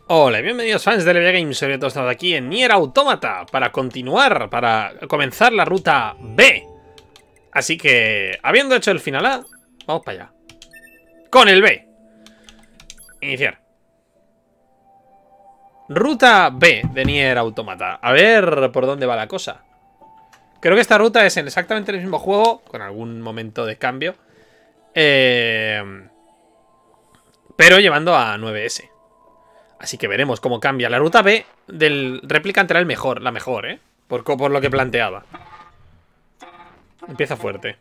Hola y bienvenidos fans de LB Games, sobre todo estamos aquí en Nier Automata para continuar, para comenzar la ruta B. Así que, habiendo hecho el final A, vamos para allá. Con el B. Iniciar. Ruta B de Nier Automata. A ver por dónde va la cosa. Creo que esta ruta es en exactamente el mismo juego, con algún momento de cambio. Pero llevando a 9S. Así que veremos cómo cambia. La ruta B del Replicant era la mejor, ¿eh? Por lo que planteaba. Empieza fuerte.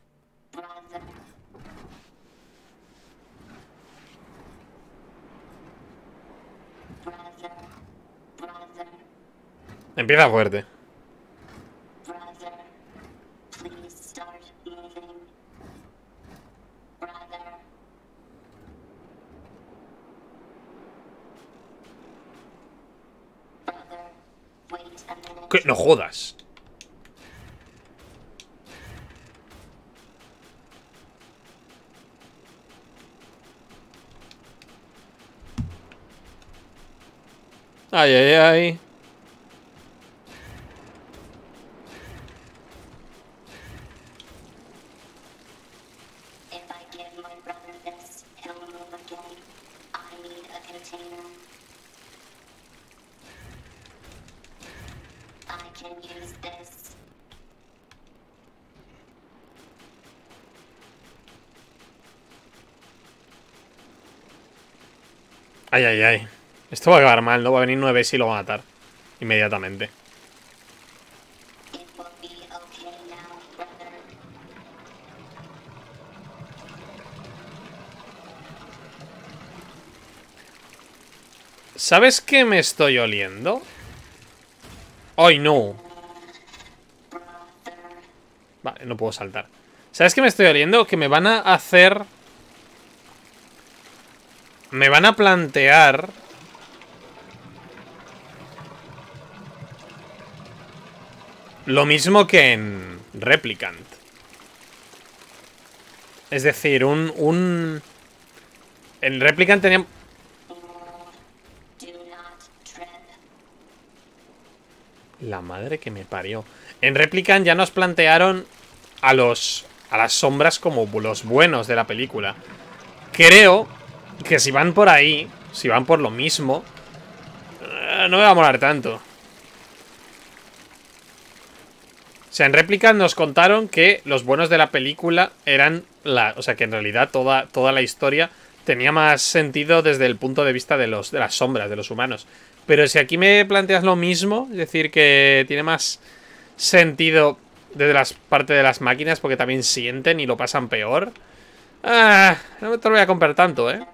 Empieza fuerte. ¿Qué? No jodas. Ay, ay, ay. Ay, ay, ay. Esto va a acabar mal, ¿no? Va a venir 9 y lo va a matar. Inmediatamente. ¿Sabes qué me estoy oliendo? ¡Ay, no! Vale, no puedo saltar. ¿Sabes qué me estoy oliendo? Que me van a hacer... Me van a plantear... Lo mismo que en Replicant. Es decir, En Replicant teníamos... La madre que me parió. En Replicant ya nos plantearon a las sombras como los buenos de la película. Creo que si van por ahí, si van por lo mismo, no me va a molar tanto. O sea, en Replicant nos contaron que los buenos de la película eran o sea, que en realidad toda la historia tenía más sentido desde el punto de vista de las sombras, de los humanos. Pero si aquí me planteas lo mismo, es decir, que tiene más sentido desde la parte de las máquinas porque también sienten y lo pasan peor. No te lo voy a comprar tanto, ¿eh?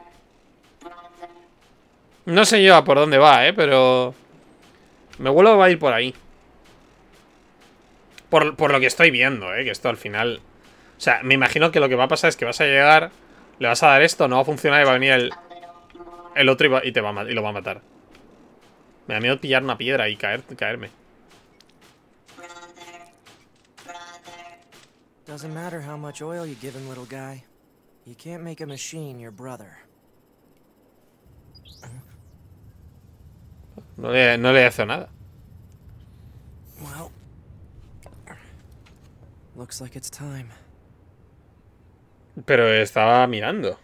No sé yo por dónde va, pero... Me vuelvo a ir por ahí. Por lo que estoy viendo, que esto al final... O sea, me imagino que lo que va a pasar es que vas a llegar, le vas a dar esto, no va a funcionar y va a venir el otro y lo va a matar. Me da miedo pillar una piedra y caerme. Doesn't matter how much oil you give him, little guy. You can't make a machine your brother. No le hace nada. Well, looks like it's time. Pero estaba mirando.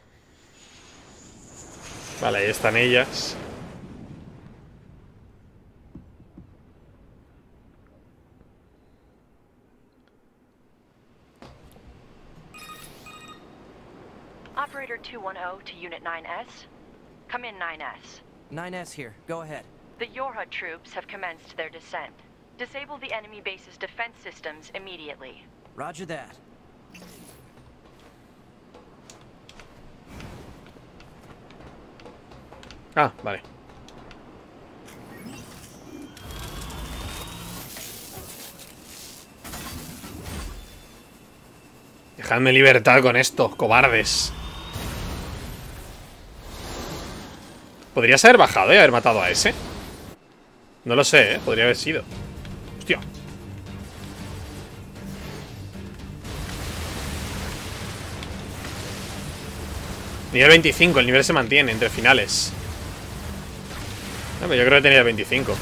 Vale, ahí están ellas. Operator 210 to Unit 9S. Come in, 9S. 9S here. Go ahead. The Yorha troops have commenced their descent. Disable the enemy base's defense systems immediately. Roger that. Ah, vale. Dejadme libertad con esto, cobardes. ¿Podrías haber bajado y haber matado a ese? No lo sé, podría haber sido. Hostia. Nivel 25, el nivel se mantiene entre finales. No, pero yo creo que tenía 25.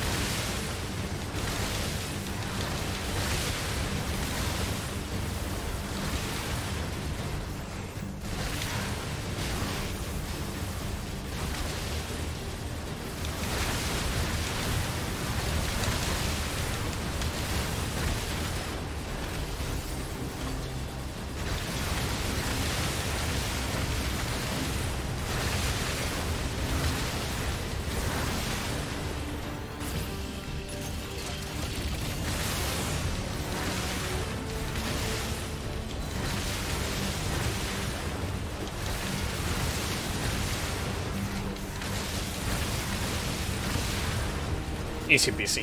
Easy peasy.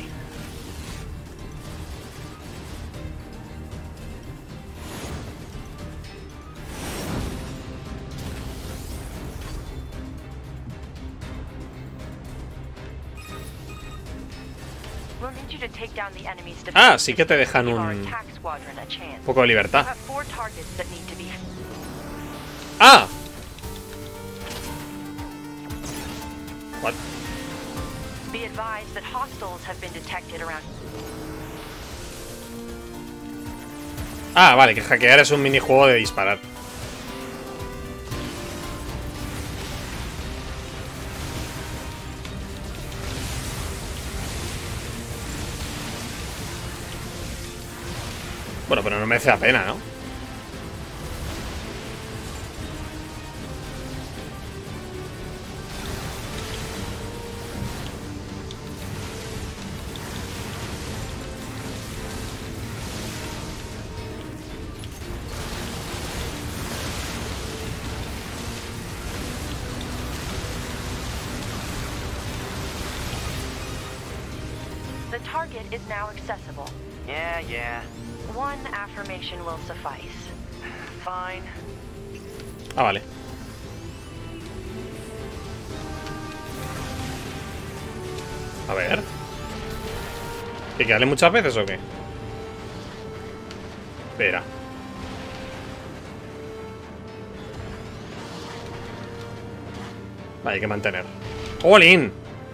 We'll need you to take down the enemy's Ah, sí que te defense dejan systems to un give our attack squadron a chance. poco de You libertad. have 4 targets that need to be. ¡Ah! What? Be advised that hostiles have been detected around. Ah, vale, que hackear es un minijuego de disparar. Bueno, pero no merece la pena, ¿no? The target is now accessible. Yeah. One affirmation will suffice. Fine. Ah, vale. A ver. ¿Hay que darle muchas veces o qué? Espera. Vale, hay que mantener. ¡All-in!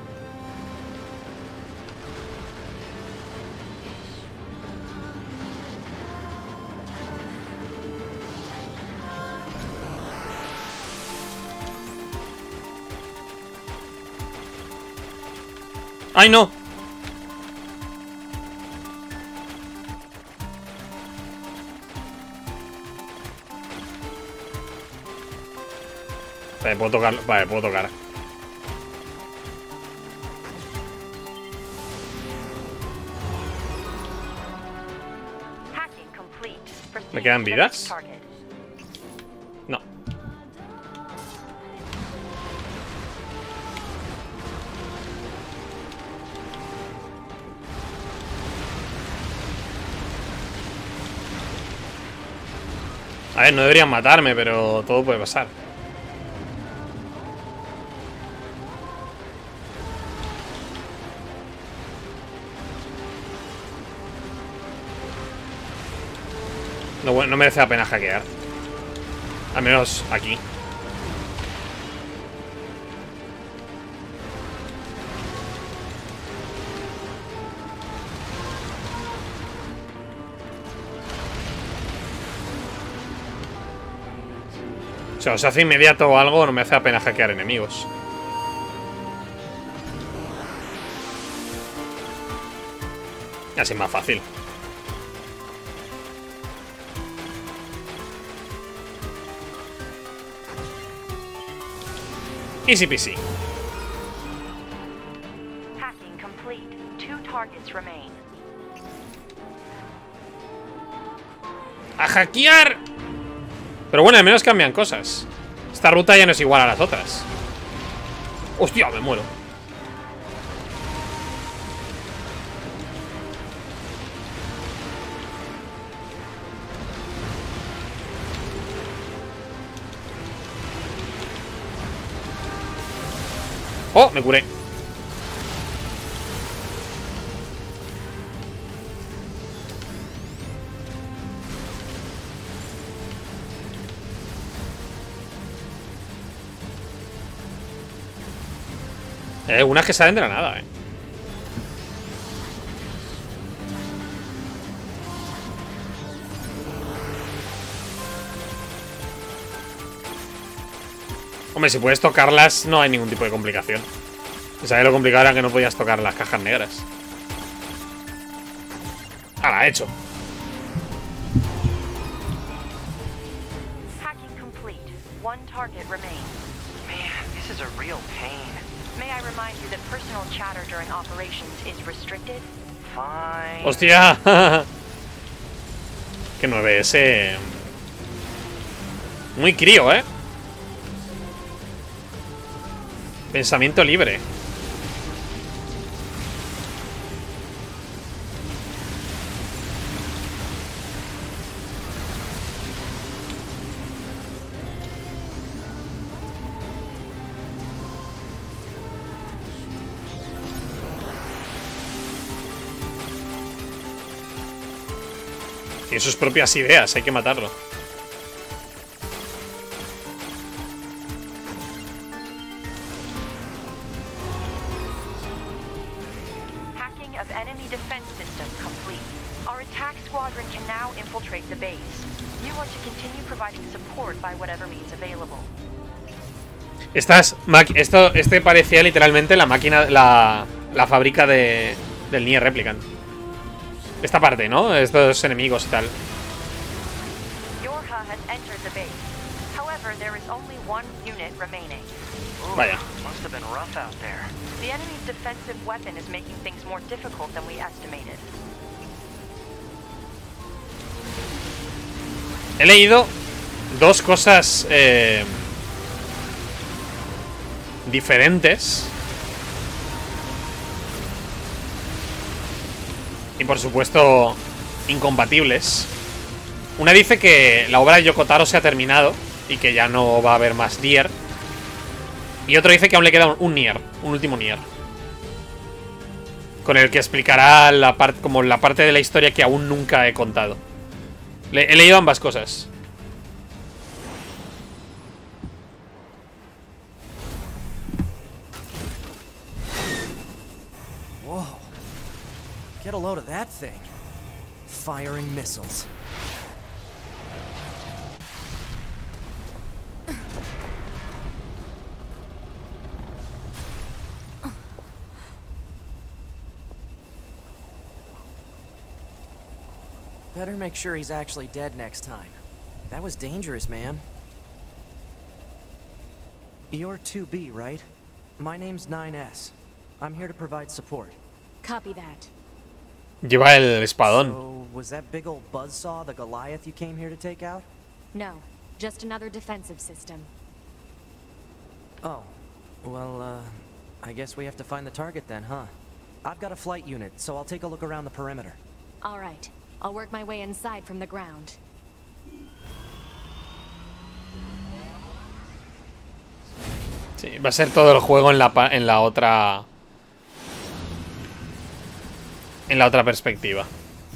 ¡Ay, no! Vale, puedo tocar. Vale, puedo tocar. Hacking complete. Proceed ¿Me quedan to the vidas? next target. No. A ver, no deberían matarme, pero todo puede pasar. No, no merece la pena hackear. Al menos aquí. O sea, o se hace inmediato o algo, no me hace la pena hackear enemigos. Así es más fácil. Easy peasy. Hacking complete. 2 targets remain. ¡A hackear! Pero bueno, al menos cambian cosas. Esta ruta ya no es igual a las otras. ¡Hostia! Me muero. ¡Oh! Me curé. Unas que salen de la nada, Hombre, si puedes tocarlas, no hay ningún tipo de complicación. ¿Sabes lo complicado era que no podías tocar las cajas negras? Ah, la he hecho. Hacking complete. One target remains. Man, this is a real pain. May I remind you that personal chatter during operations is restricted? Fine. ¡Hostia! Que 9S. Muy crío, ¿eh? Pensamiento libre. Tiene sus propias ideas, hay que matarlo. Hacking of enemy defense system complete. Our attack squadron can now infiltrate the base. You are to continue providing support by whatever means available. Este parecía literalmente la máquina, la fábrica del Nier Replicant. Esta parte, ¿no? Estos enemigos y tal. Yorha has entered the base. However, there is only one unit remaining. Ooh, Vaya. must have been rough out there. The enemy's defensive weapon is making things more difficult than we estimated. He leído dos cosas diferentes. Y por supuesto incompatibles. Una dice que la obra de Yoko Taro se ha terminado y que ya no va a haber más Nier. Y otro dice que aún le queda un Nier, un último Nier, con el que explicará como la parte de la historia que aún nunca he contado. He leído ambas cosas. Whoa. Get a load of that thing. Firing missiles. Better make sure he's actually dead next time. That was dangerous, man. You're 2B, right? My name's 9S. I'm here to provide support. Copy that. Lleva el espadón. So, was that big old buzzsaw the Goliath you came here to take out? No, just another defensive system. Oh. Well, I guess we have to find the target then, huh? I've got a flight unit, so I'll take a look around the perimeter. All right, I'll work my way inside from the ground. Sí, va a ser todo el juego en la otra perspectiva.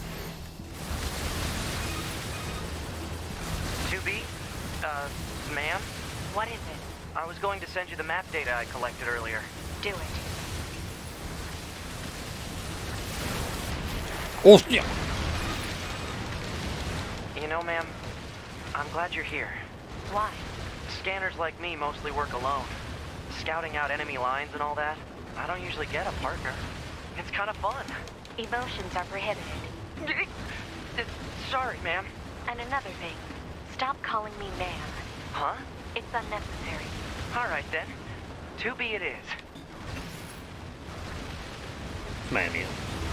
2B? Ma'am? What is it? I was going to send you the map data I collected earlier. Do it. ¡Hostia! You know, ma'am, I'm glad you're here. Why? Scanners like me mostly work alone. Scouting out enemy lines and all that, I don't usually get a partner. It's kind of fun. Emotions are prohibited. Sorry, ma'am. And another thing, stop calling me ma'am. Huh? It's unnecessary. All right, then. 2B it is. Madre mía.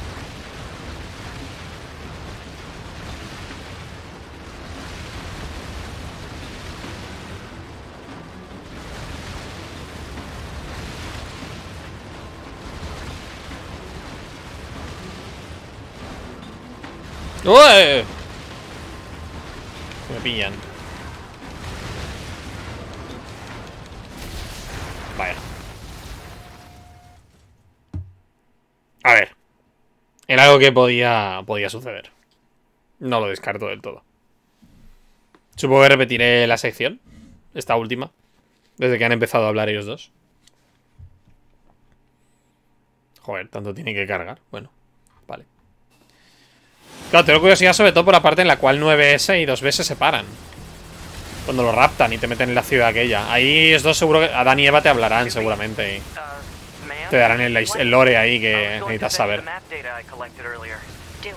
¡Uy! Me pillan. Vaya. A ver. Era algo que podía suceder. No lo descarto del todo. Supongo que repetiré la sección. Esta última. Desde que han empezado a hablar ellos dos. Joder, tanto tiene que cargar. Bueno, vale. Claro, tengo curiosidad sobre todo por la parte en la cual 9S y 2B se separan. Cuando lo raptan y te meten en la ciudad aquella. Ahí es dos seguro que Adán y Eva te hablarán seguramente. Y te darán el lore ahí que necesitas saber. Do it.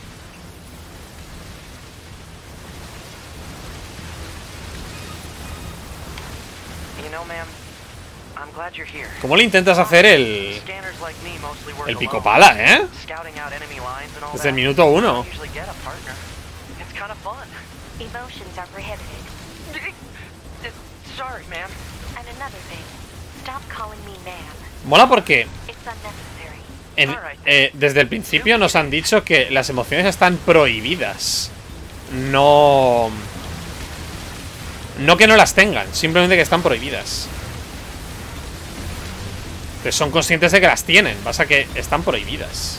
You know, ma'am, I'm glad you're here. ¿Cómo le intentas hacer el Scanners like me mostly work pico alone. pala, eh? Scouting out enemy lines and all Desde el that. minuto I 1. don't usually get a partner. It's kind of fun. Emotions are prohibited. Sorry, ma'am. And another thing, stop calling me ma'am. Mola porque It's unnecessary. desde el principio nos han dicho que las emociones están prohibidas. No... No que no las tengan, simplemente que están prohibidas. Entonces son conscientes de que las tienen, pasa que están prohibidas.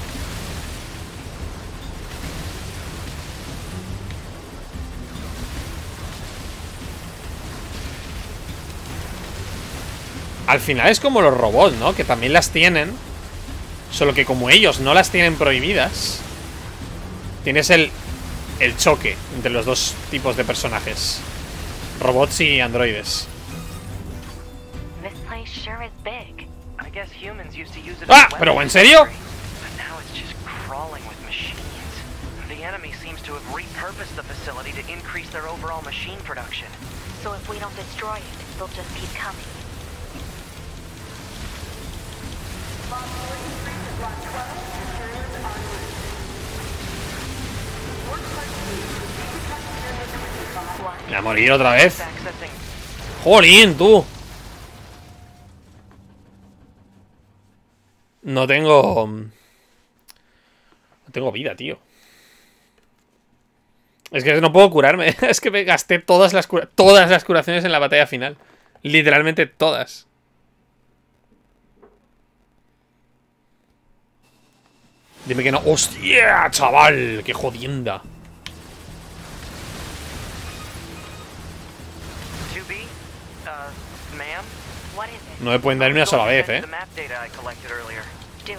Al final es como los robots, ¿no? Que también las tienen. Solo que como ellos no las tienen prohibidas, tienes el choque entre los dos tipos de personajes. Robots y androides. This place sure is big. I guess humans used to use it Ah, as a pero weapon ¿en serio? factory, but now it's just crawling with machines. The enemy seems to have repurposed the facility to increase their overall machine production. So if we don't destroy it, they'll just keep coming. What? Me voy a morir otra vez. Accessing. ¡Jolín, tú! No tengo... No tengo vida, tío. Es que no puedo curarme. Es que me gasté todas las curaciones en la batalla final. Literalmente todas. Dime que no. ¡Hostia, chaval! ¡Qué jodienda! 2B, ma'am? What is it? No me pueden dar ni una sola vez, The ¿eh? map data I collected earlier. Do it.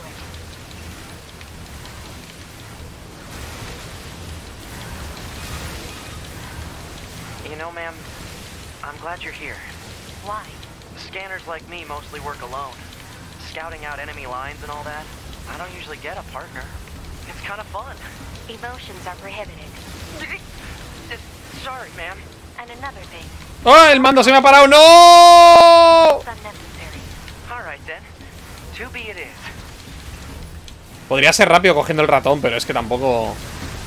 You know, ma'am, I'm glad you're here. Why? Scanners like me mostly work alone. Scouting out enemy lines and all that. I don't usually get a partner. It's kind of fun. Emotions are prohibited. Sorry, ma'am. And another thing, ¡Oh, el mando se me ha parado! ¡No! it's unnecessary. All right, then. 2B it is. Podría ser rápido cogiendo el ratón, pero es que tampoco...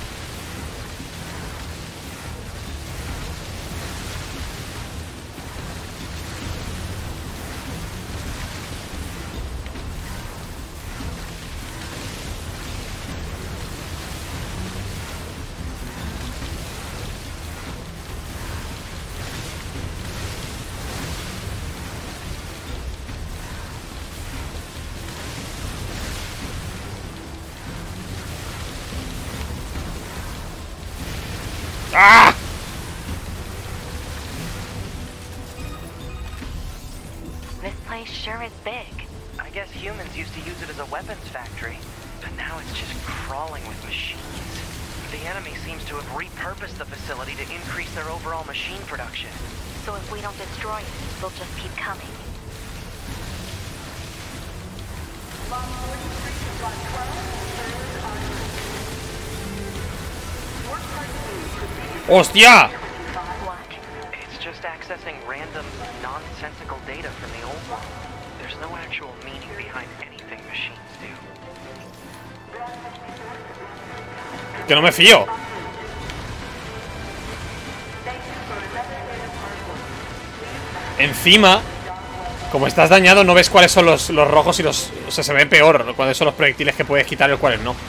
¡Ah! This place sure is big. I guess humans used to use it as a weapons factory, but now it's just crawling with machines. The enemy seems to have repurposed the facility to increase their overall machine production. So if we don't destroy it, they'll just keep coming. ¡Hostia! What? It's just accessing random, nonsensical data from the old world. There's no actual meaning behind anything machines do. Que no me fío. Encima, como estás dañado, no ves cuáles son los rojos y los... O sea, se ve peor cuáles son los proyectiles que puedes quitar y cuáles no.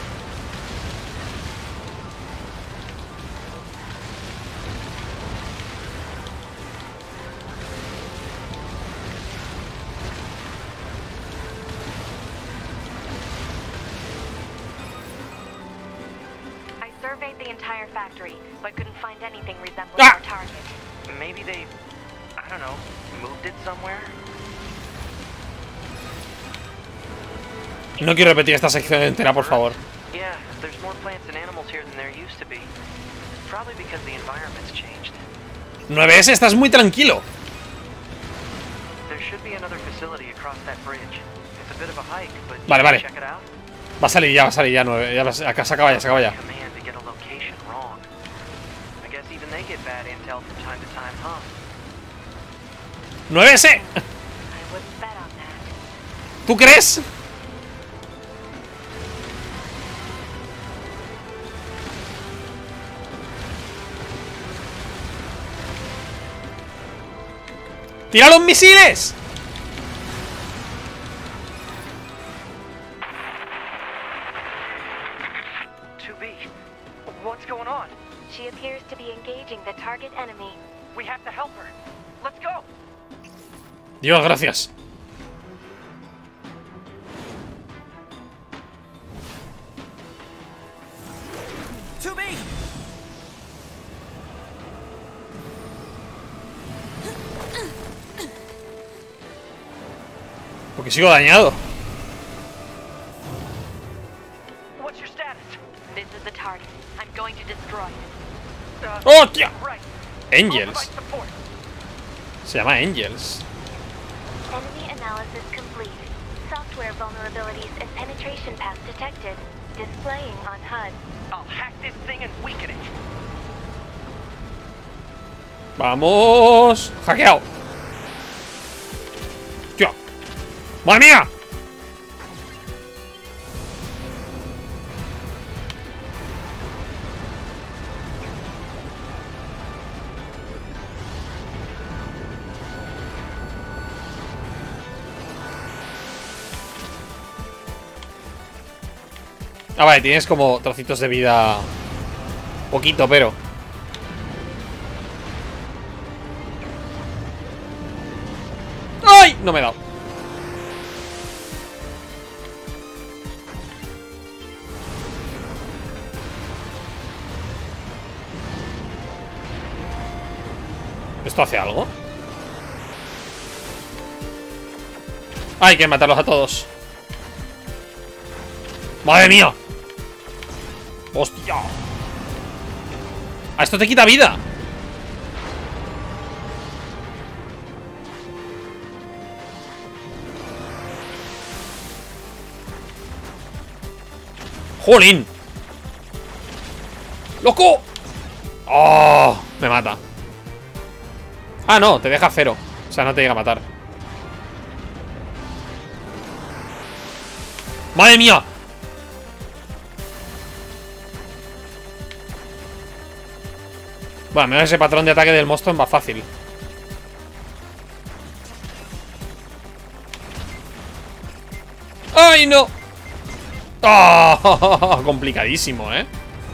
I surveyed the entire factory, but couldn't find anything resembling Ah! our target. Maybe they, I don't know, moved it somewhere? No quiero repetir esta sección entera, por favor. Yeah, there's more plants and animals here than there used to be. Probably because the environment's changed. 9S, estás muy tranquilo. There should be another facility across that bridge. It's a bit of a hike, but Vale, vale. check it out. Va a salir ya, 9. Ya, acá se acaba ya, se acaba ya. Command to get a location wrong. I guess even they get bad intel from time to time, huh? 9S. I wouldn't bet on that. ¿Tú crees? ¡Tira los misiles! What's going on? She appears to be engaging the target enemy. We have to help her. Let's go. Dios, gracias. To me! Porque sigo dañado. What's your status? This is the target. I'm going to destroy it. ¡Hostia! Right. Angels. Provide support. Se llama Angels. Enemy analysis complete. Software vulnerabilities and penetration paths detected. Displaying on HUD. I'll hack this thing and weaken it. Vamos. Hackeado. ¡Tío! ¡Madre mía! Ah, vale, tienes como trocitos de vida. Poquito, pero. ¡Ay! No me he dado. ¿Esto hace algo? Hay que matarlos a todos. ¡Madre mía! ¡Hostia! ¡A esto te quita vida! ¡Jolín! ¡Loco! ¡Oh! Me mata. Ah, no, te deja cero. O sea, no te llega a matar. ¡Madre mía! Bueno, menos ese patrón de ataque del monstruo es más fácil. ¡Ay, no! ¡Oh! Complicadísimo, ¿eh?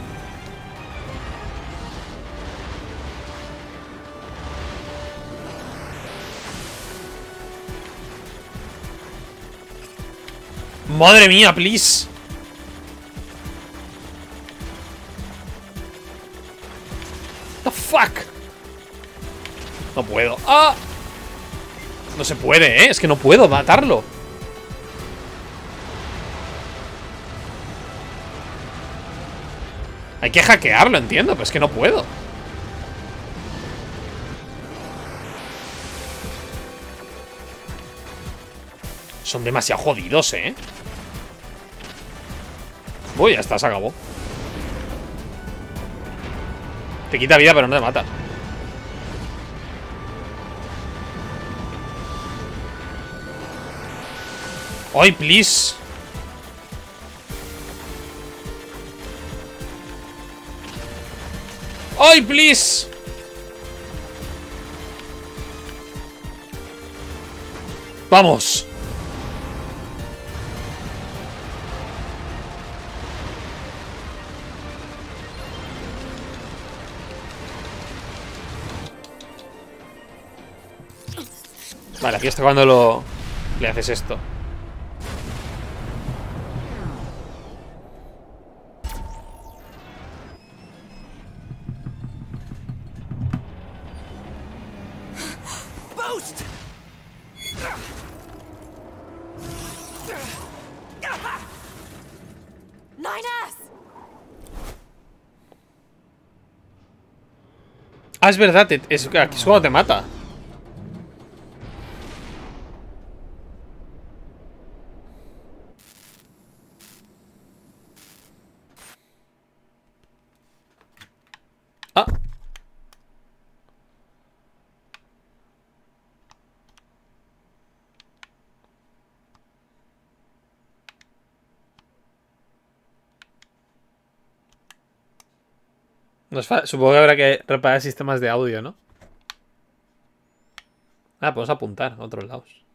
¡Madre mía, please! The fuck. No puedo. ¡Ah! No se puede, ¿eh? Es que no puedo matarlo. Hay que hackearlo, entiendo, pero es que no puedo. Son demasiado jodidos, ¿eh? Uy, ya está, se acabó. Te quita vida, pero no te mata. ¡Ay, please! ¡Ay, please! ¡Vamos! Vale, aquí está cuando le haces esto. Ah, es verdad, aquí es cuando te mata. Ah. Supongo que habrá que reparar sistemas de audio, ¿no? Ah, podemos apuntar a otros lados.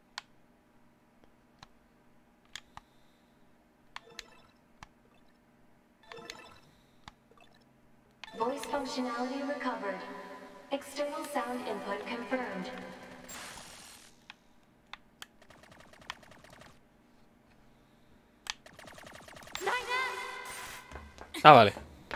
Voice functionality recovered. External sound input confirmed. Ah, vale.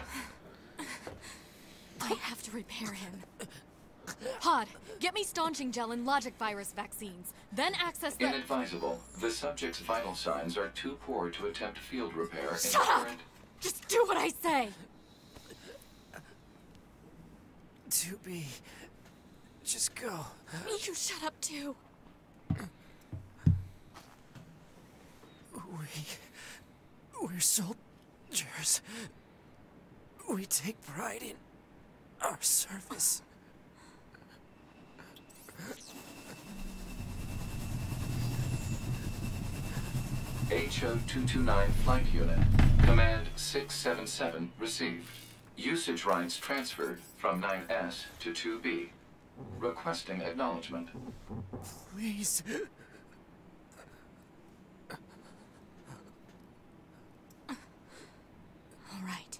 I have to repair him. Pod, get me staunching gel and logic virus vaccines. Then access the... Inadvisable. The subject's vital signs are too poor to attempt field repair in Shut up! current... Just do what I say! 2B. Just go. You shut up too. We're soldiers. We take pride in our service. HO-229 Flight Unit. Command 677 received. Usage rights transferred from 9S to 2B. Requesting acknowledgement. Please. All right.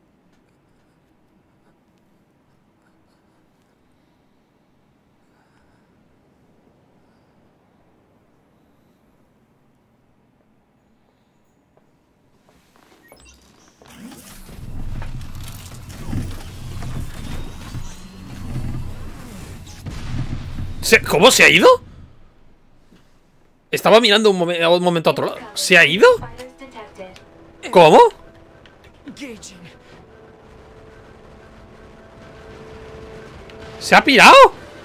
¿Cómo se ha ido? Estaba mirando un momento a otro lado. ¿Se ha ido? ¿Cómo? ¿Se ha pirado?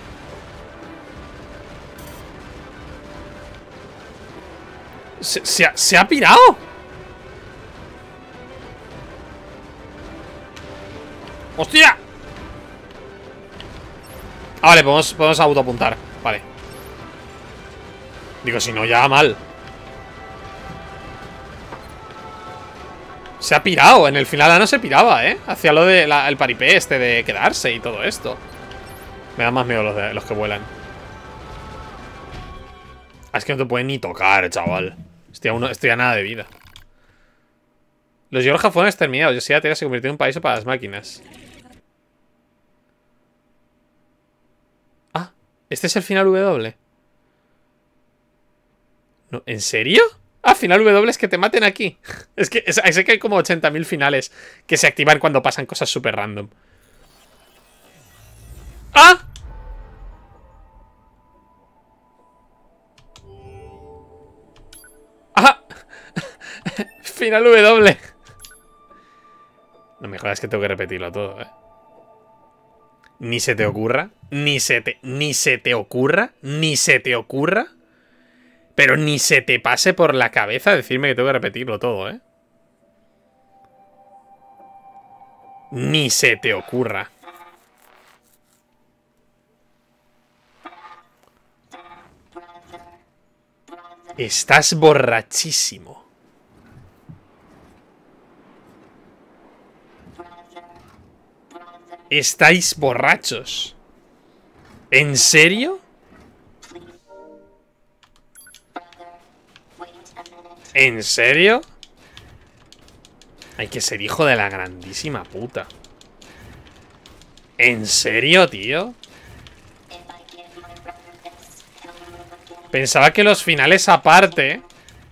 ¿Se ha pirado? ¡Hostia! Ah, vale, podemos autoapuntar. Vale. Digo, si no, ya mal. Se ha pirado. En el final no se piraba, ¿eh? Hacía lo de el paripé este de quedarse y todo esto. Me da más miedo los que vuelan. Ah, es que no te pueden ni tocar, chaval. Estoy a nada de vida. Los Georgia fueron exterminados. Yo Tierra se convirtió en un paraíso para las máquinas. Ah, ¿este es el final W? No, ¿en serio? Ah, final W es que te maten aquí. Es que sé que hay como 80.000 finales que se activan cuando pasan cosas súper random. ¡Ah! ¡Ah! Final W. No me jodas que tengo que repetirlo todo, ¿eh? Ni se te ocurra. Ni se te ocurra. Pero ni se te pase por la cabeza decirme que tengo que repetirlo todo, ¿eh? Ni se te ocurra. Estás borrachísimo. Estáis borrachos. ¿En serio? ¿En serio? Hay que ser hijo de la grandísima puta. ¿En serio, tío? Pensaba que los finales aparte...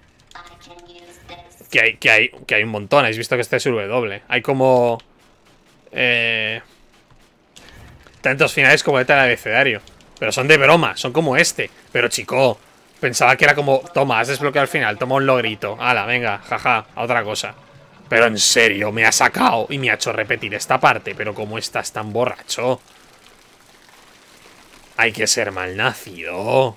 Que hay un montón. Habéis visto que este es W. Hay como... tantos finales como este del abecedario. Pero son de broma, son como este. Pero chico, Pensaba que era como, toma, has desbloqueado al final, toma un logrito. Hala, venga, jaja, a otra cosa. Pero en serio, me ha sacado y me ha hecho repetir esta parte. Pero ¿cómo estás tan borracho? Hay que ser malnacido.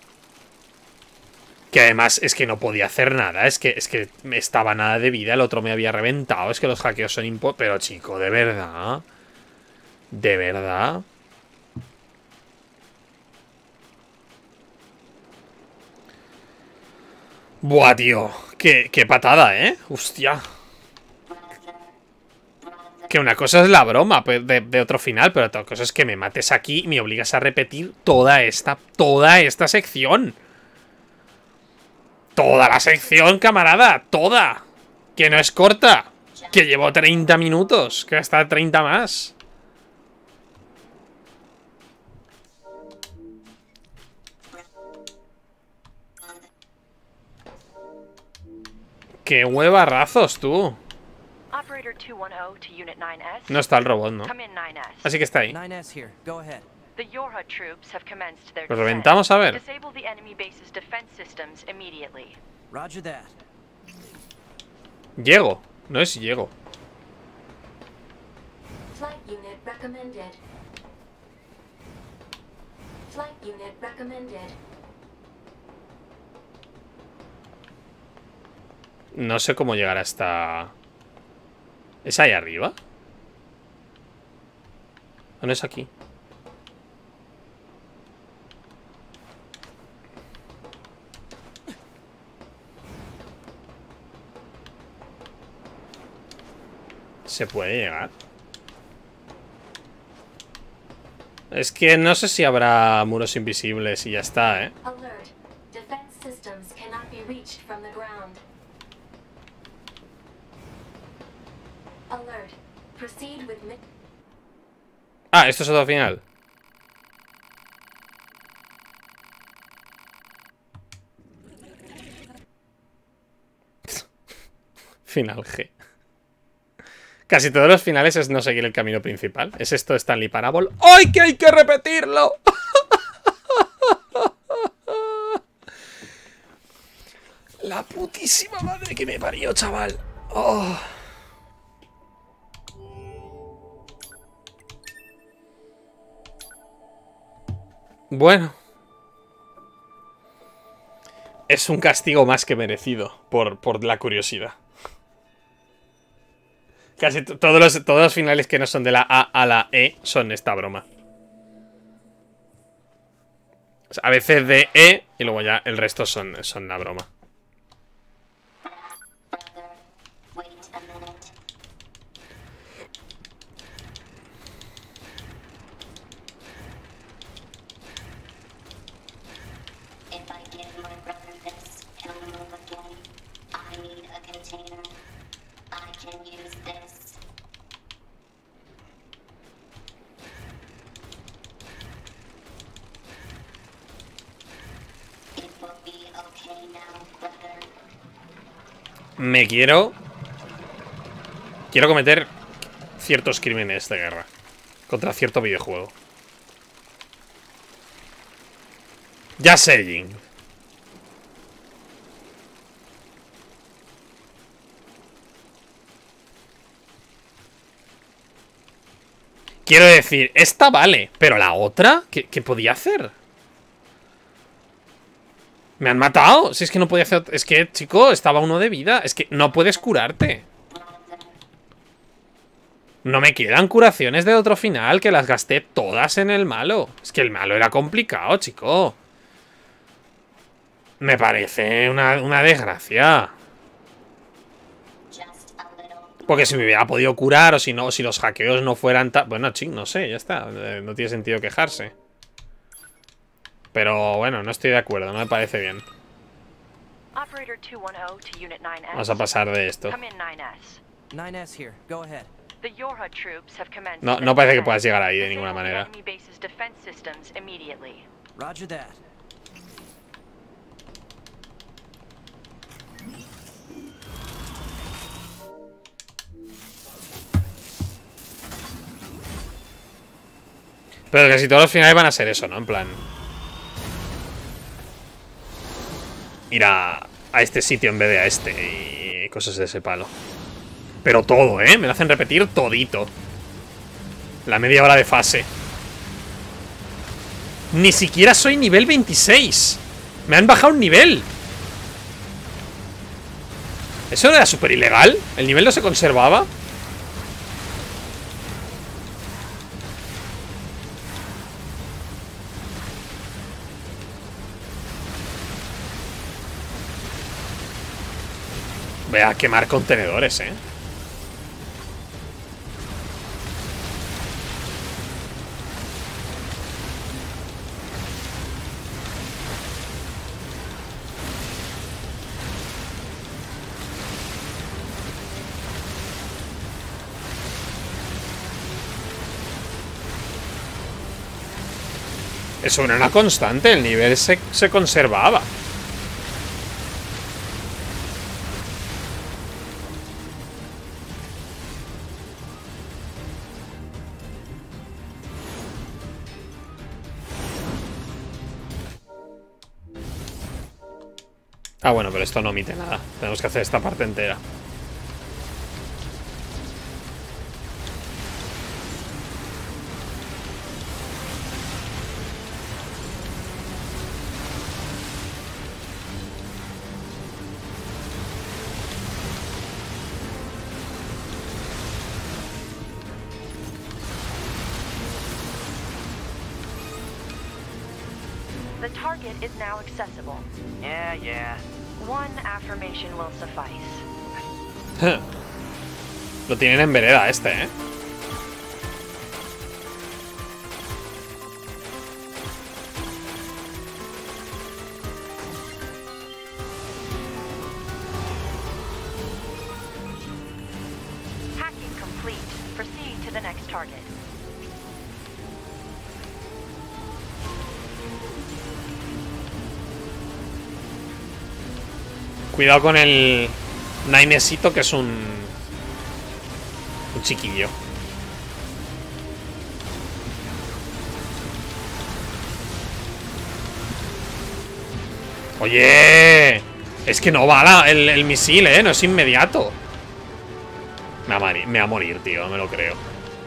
Que además es que no podía hacer nada. Es que me estaba nada de vida. El otro me había reventado. Es que los hackeos son imposibles. Pero chico, de verdad. ¿De verdad? Buah, tío. Qué patada, ¿eh? Hostia. Que una cosa es la broma de otro final, pero otra cosa es que me mates aquí y me obligas a repetir toda esta sección. Toda la sección, camarada. Toda. Que no es corta. Que llevo 30 minutos. Que hasta 30 más. ¡Qué huevarrazos, tú! No está el robot, ¿no? Así que está ahí. ¿Lo reventamos? A ver. Llego. No es llego. No sé cómo llegar hasta... ¿Es ahí arriba? ¿O no es aquí? ¿Se puede llegar? Es que no sé si habrá muros invisibles y ya está, ¿eh? Ah, esto es otro final. Final G. Casi todos los finales es no seguir el camino principal. ¿Es esto Stanley Parable? ¡Ay, que hay que repetirlo! La putísima madre que me parió, chaval. Oh. Bueno. Es un castigo más que merecido por la curiosidad. Casi todos los finales que no son de la A a la E son esta broma. O sea, a veces de E y luego ya el resto son la broma. Quiero cometer ciertos crímenes de guerra contra cierto videojuego. Ya sé, Jin. Quiero decir, esta vale, pero la otra, ¿qué podía hacer? Me han matado. Si es que no podía hacer... Es que, chico, estaba uno de vida. Es que no puedes curarte. No me quedan curaciones de otro final, que las gasté todas en el malo. Es que el malo era complicado, chico. Me parece una desgracia. Porque si me hubiera podido curar, o si no, si los hackeos no fueran tan... Bueno, ching, no sé, ya está. No tiene sentido quejarse. Pero bueno, no estoy de acuerdo, no me parece bien. Vamos a pasar de esto. No parece que puedas llegar ahí de ninguna manera. Pero casi todos los finales van a ser eso, ¿no? En plan... ir a este sitio en vez de a este y cosas de ese palo. Pero todo, ¿eh? Me lo hacen repetir todito. La media hora de fase. Ni siquiera soy nivel 26. Me han bajado un nivel. ¿Eso era súper ilegal? ¿El nivel no se conservaba? Voy a quemar contenedores, ¿eh? Eso era una constante, el nivel se conservaba. Ah, bueno, pero esto no omite nada. Tenemos que hacer esta parte entera. The target is now accessible. Yeah. One affirmation will suffice. Lo tienen en vereda este, ¿eh? Hacking complete. Proceed to the next target. Cuidado con el Ninesito, que es un chiquillo. Oye, es que no va el misil, no es inmediato. Me va a morir, tío, no me lo creo.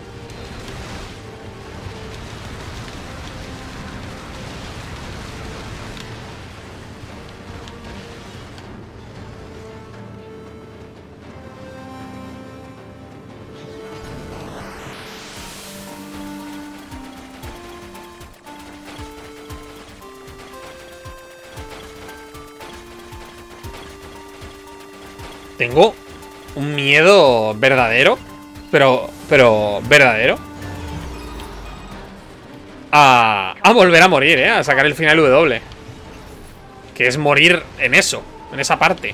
Tengo un miedo verdadero, pero verdadero, a volver a morir, a sacar el final W. Que es morir en eso, en esa parte.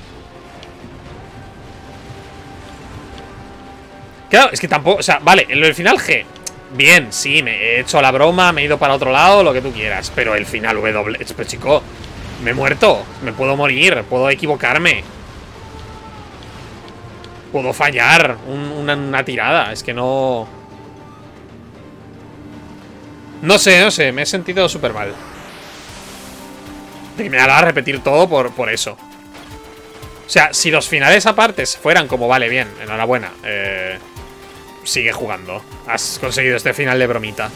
Claro, es que tampoco, o sea, vale, en el final G, bien, sí, me he hecho la broma, me he ido para otro lado, lo que tú quieras. Pero el final W, pues chico, me he muerto, me puedo morir, puedo equivocarme, puedo fallar una tirada. Es que no... No sé, me he sentido súper mal de que me haga repetir todo por eso. O sea, si los finales aparte fueran como, vale, bien, enhorabuena, sigue jugando, has conseguido este final de bromita,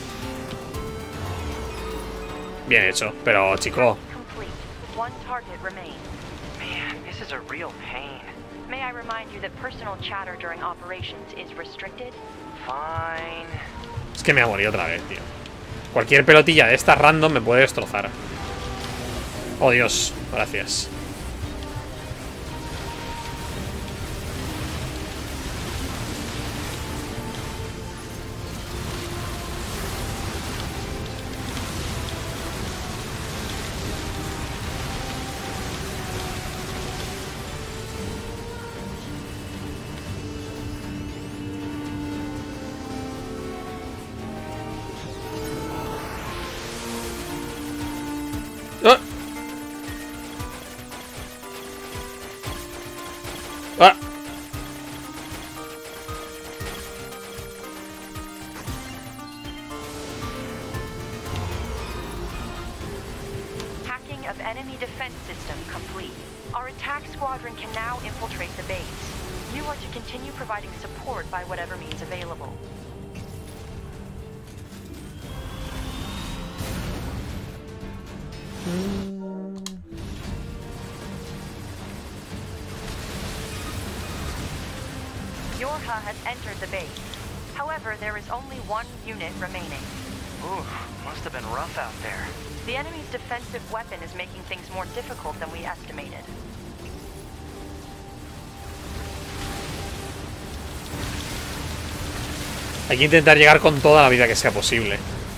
bien hecho, pero chico... One target remains. Man, this is a real pain. May I remind you that personal chatter during operations is restricted? Fine. Es que me ha morido otra vez, tío. Cualquier pelotilla de estas random me puede destrozar. Oh, Dios, gracias. are to continue providing support by whatever means available. Yorha has entered the base. However, there is only one unit remaining. Ooh, must have been rough out there. The enemy's defensive weapon is making things more difficult than we estimated. Hay que intentar llegar con toda la vida que sea posible.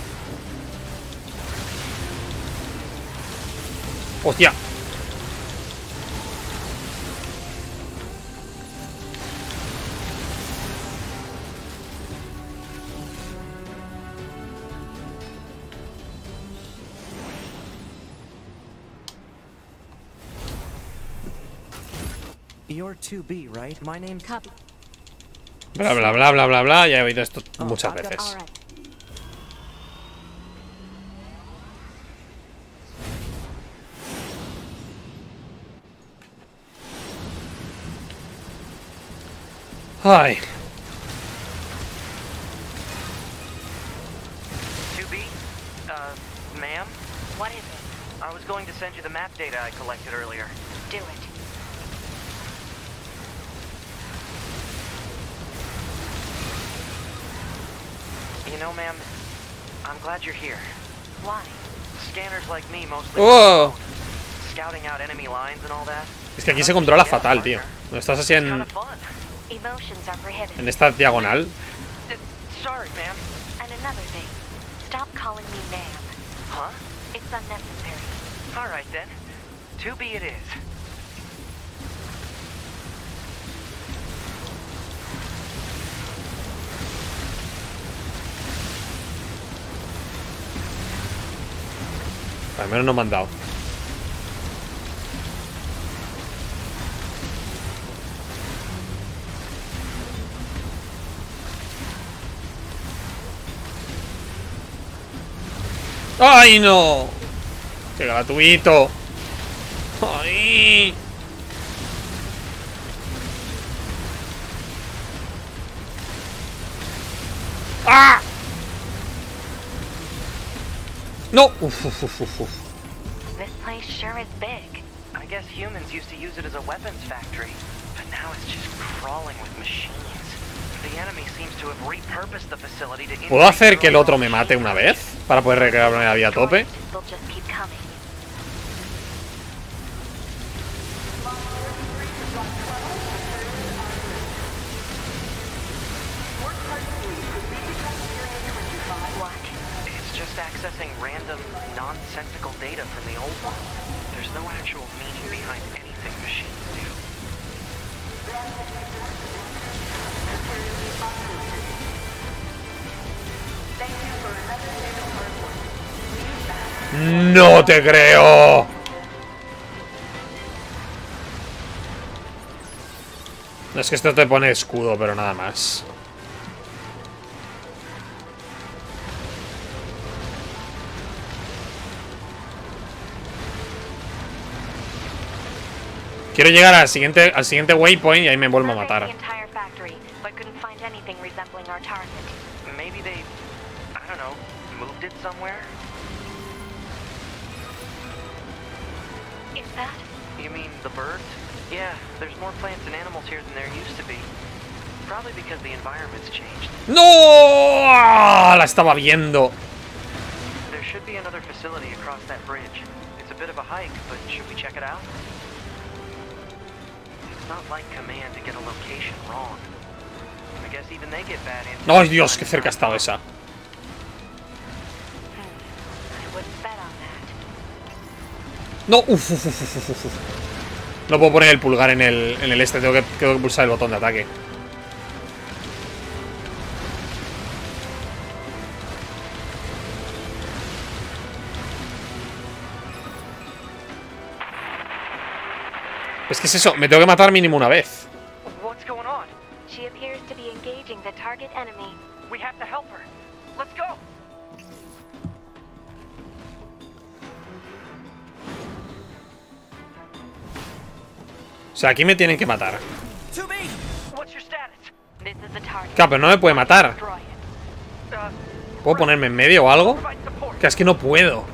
¡Hostia! You're 2B, right? My name's... Copy. Bla bla bla bla bla bla. Ya he oído esto Oh, muchas I've got- veces. All right. Ay. 2B? Ma'am? What is it? I was going to send you the map data I collected earlier. Do it. You know, ma'am, I'm glad you're here. Why? Scanners like me mostly ¡Oh! scouting out enemy lines and all that. Es que aquí se controla fatal, tío. Cuando estás así It's kinda en fun. Emotions are prohibited. esta diagonal. Sorry, ma'am. And another thing, stop calling me ma'am. Huh? It's unnecessary. All right then. 2B it is. Al menos no me han dado. ¡Ay, no! ¡Qué gratuito! ¡Ay! ¡Ah! ¡No! Uf, uf, uf, uf, uf. This place sure is big. I guess humans used to use it as a weapons factory, but now it's just crawling with machines. The enemy seems to have repurposed the facility to ¿Puedo hacer que el otro me mate una vez? Para poder recrearme la vida a tope. They'll just keep coming. What? It's just accessing random, nonsensical data from the old one. There's no actual meaning behind anything machines do. ¡No te creo! No, es que esto te pone escudo, pero nada más. Quiero llegar al siguiente waypoint y ahí me vuelvo a matar. The entire factory, but couldn't find anything resembling our target. Maybe they, I don't know, moved it somewhere? Is that? You mean the birds? Yeah, there's more plants and animals here than there used to be. Probably because the environment's changed. ¡No! ¡Ah! La estaba viendo. There should be another facility across that bridge. It's a bit of a hike, but should we check it out? It's not like Command to get a location wrong. I guess even they get bad intel. ¡Ay, Dios! ¡Qué cerca ha estado esa! I wouldn't bet on that. ¡No! ¡Uf, uf, uf, uf, uf! No puedo poner el pulgar en el este. Tengo que pulsar el botón de ataque. Es que es eso. Me tengo que matar mínimo una vez. What's going on? She appears to be engaging the target enemy. We have to help her. Let's go. O sea, aquí me tienen que matar. 2B! What's your status? This is the target. Claro, pero no me puede matar. Destroy it. ¿Puedo ponerme en medio o algo? Provide support. Que es que no puedo.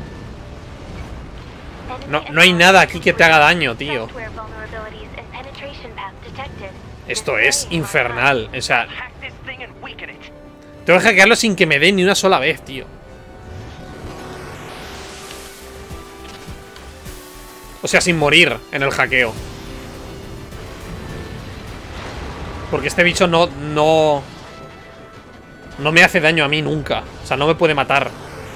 No hay nada aquí que te haga daño, tío. Software vulnerabilities and penetration path detected. Esto es infernal. O sea, Hack this thing and weaken it. tengo que hackearlo sin que me dé ni una sola vez, tío. O sea, sin morir en el hackeo. Porque este bicho no me hace daño a mí nunca. O sea, no me puede matar.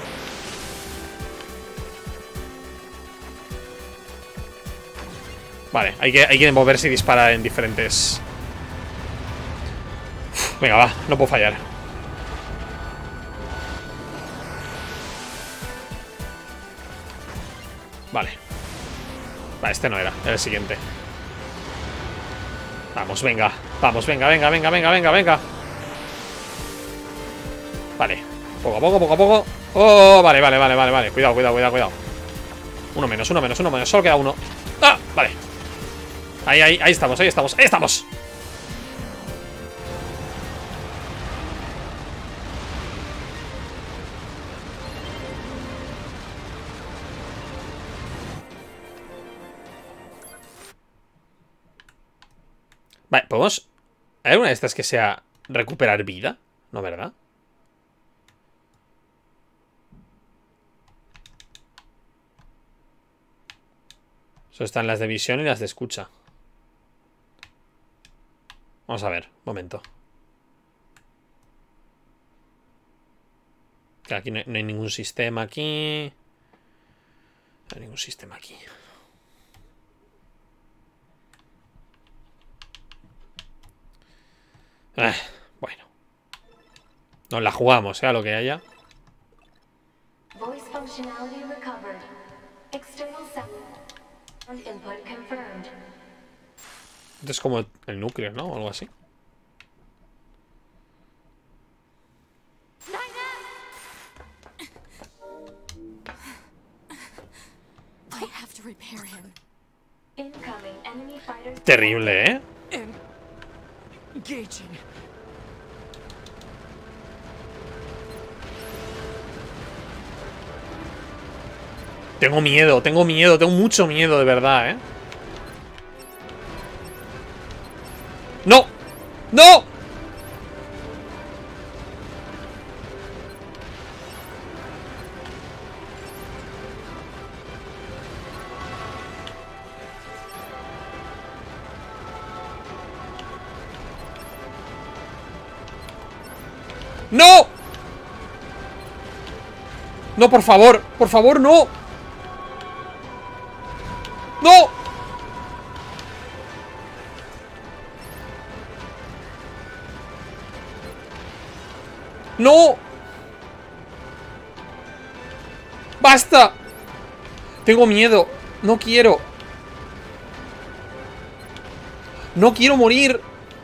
Vale, hay que moverse y disparar en diferentes... Uf, venga, va, no puedo fallar. Vale. Vale, este no era el siguiente. Vamos, venga. Vamos, venga. Vale. Poco a poco. Oh, vale. Cuidado. Uno menos. Solo queda uno. ¡Ah! Vale. Ahí estamos. Vale, ¿podemos...? ¿Hay alguna de estas que sea recuperar vida? ¿No, verdad? Solo están las de visión y las de escucha. Vamos a ver, un momento. Que aquí no hay ningún sistema aquí. No hay ningún sistema aquí. Bueno. Nos la jugamos, sea lo que haya. Voice functionality recovered. External sound input confirmed. Esto es como el núcleo, ¿no? O algo así. I have to repair him. Incoming enemy fighters. Terrible, ¿eh? Engaging. Tengo miedo, tengo mucho miedo, de verdad, ¿eh? ¡No! ¡No! ¡No! No, por favor, no. ¡No! ¡No! ¡Basta! Tengo miedo. No quiero. No quiero morir.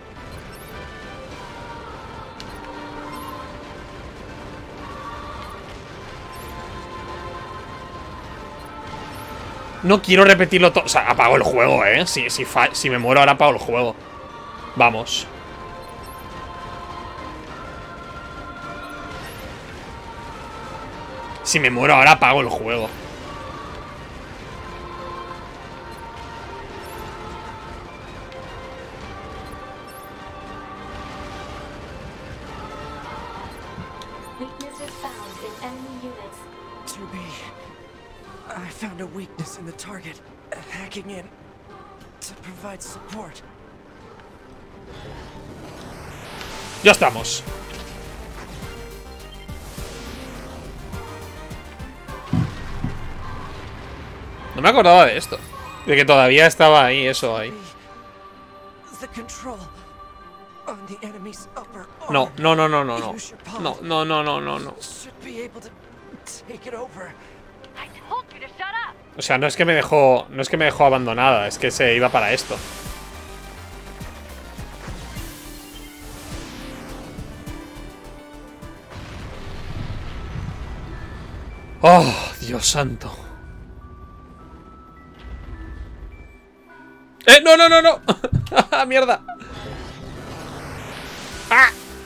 No quiero repetirlo todo. O sea, apago el juego, ¿eh? Si me muero ahora, apago el juego. Vamos. Si me muero ahora, apago el juego. Weaknesses found in enemy units. 2B. I found a weakness in the target. Hacking in to provide support. Ya estamos. No me acordaba de esto. De que todavía estaba ahí, eso ahí. The control on the enemy's upper arm. No. Use your palm. No. Should be able to take it over. I told you to shut up. O sea, no es que me dejó abandonada, es que se iba para esto. Oh, Dios santo. No. Mierda. ¡Ah!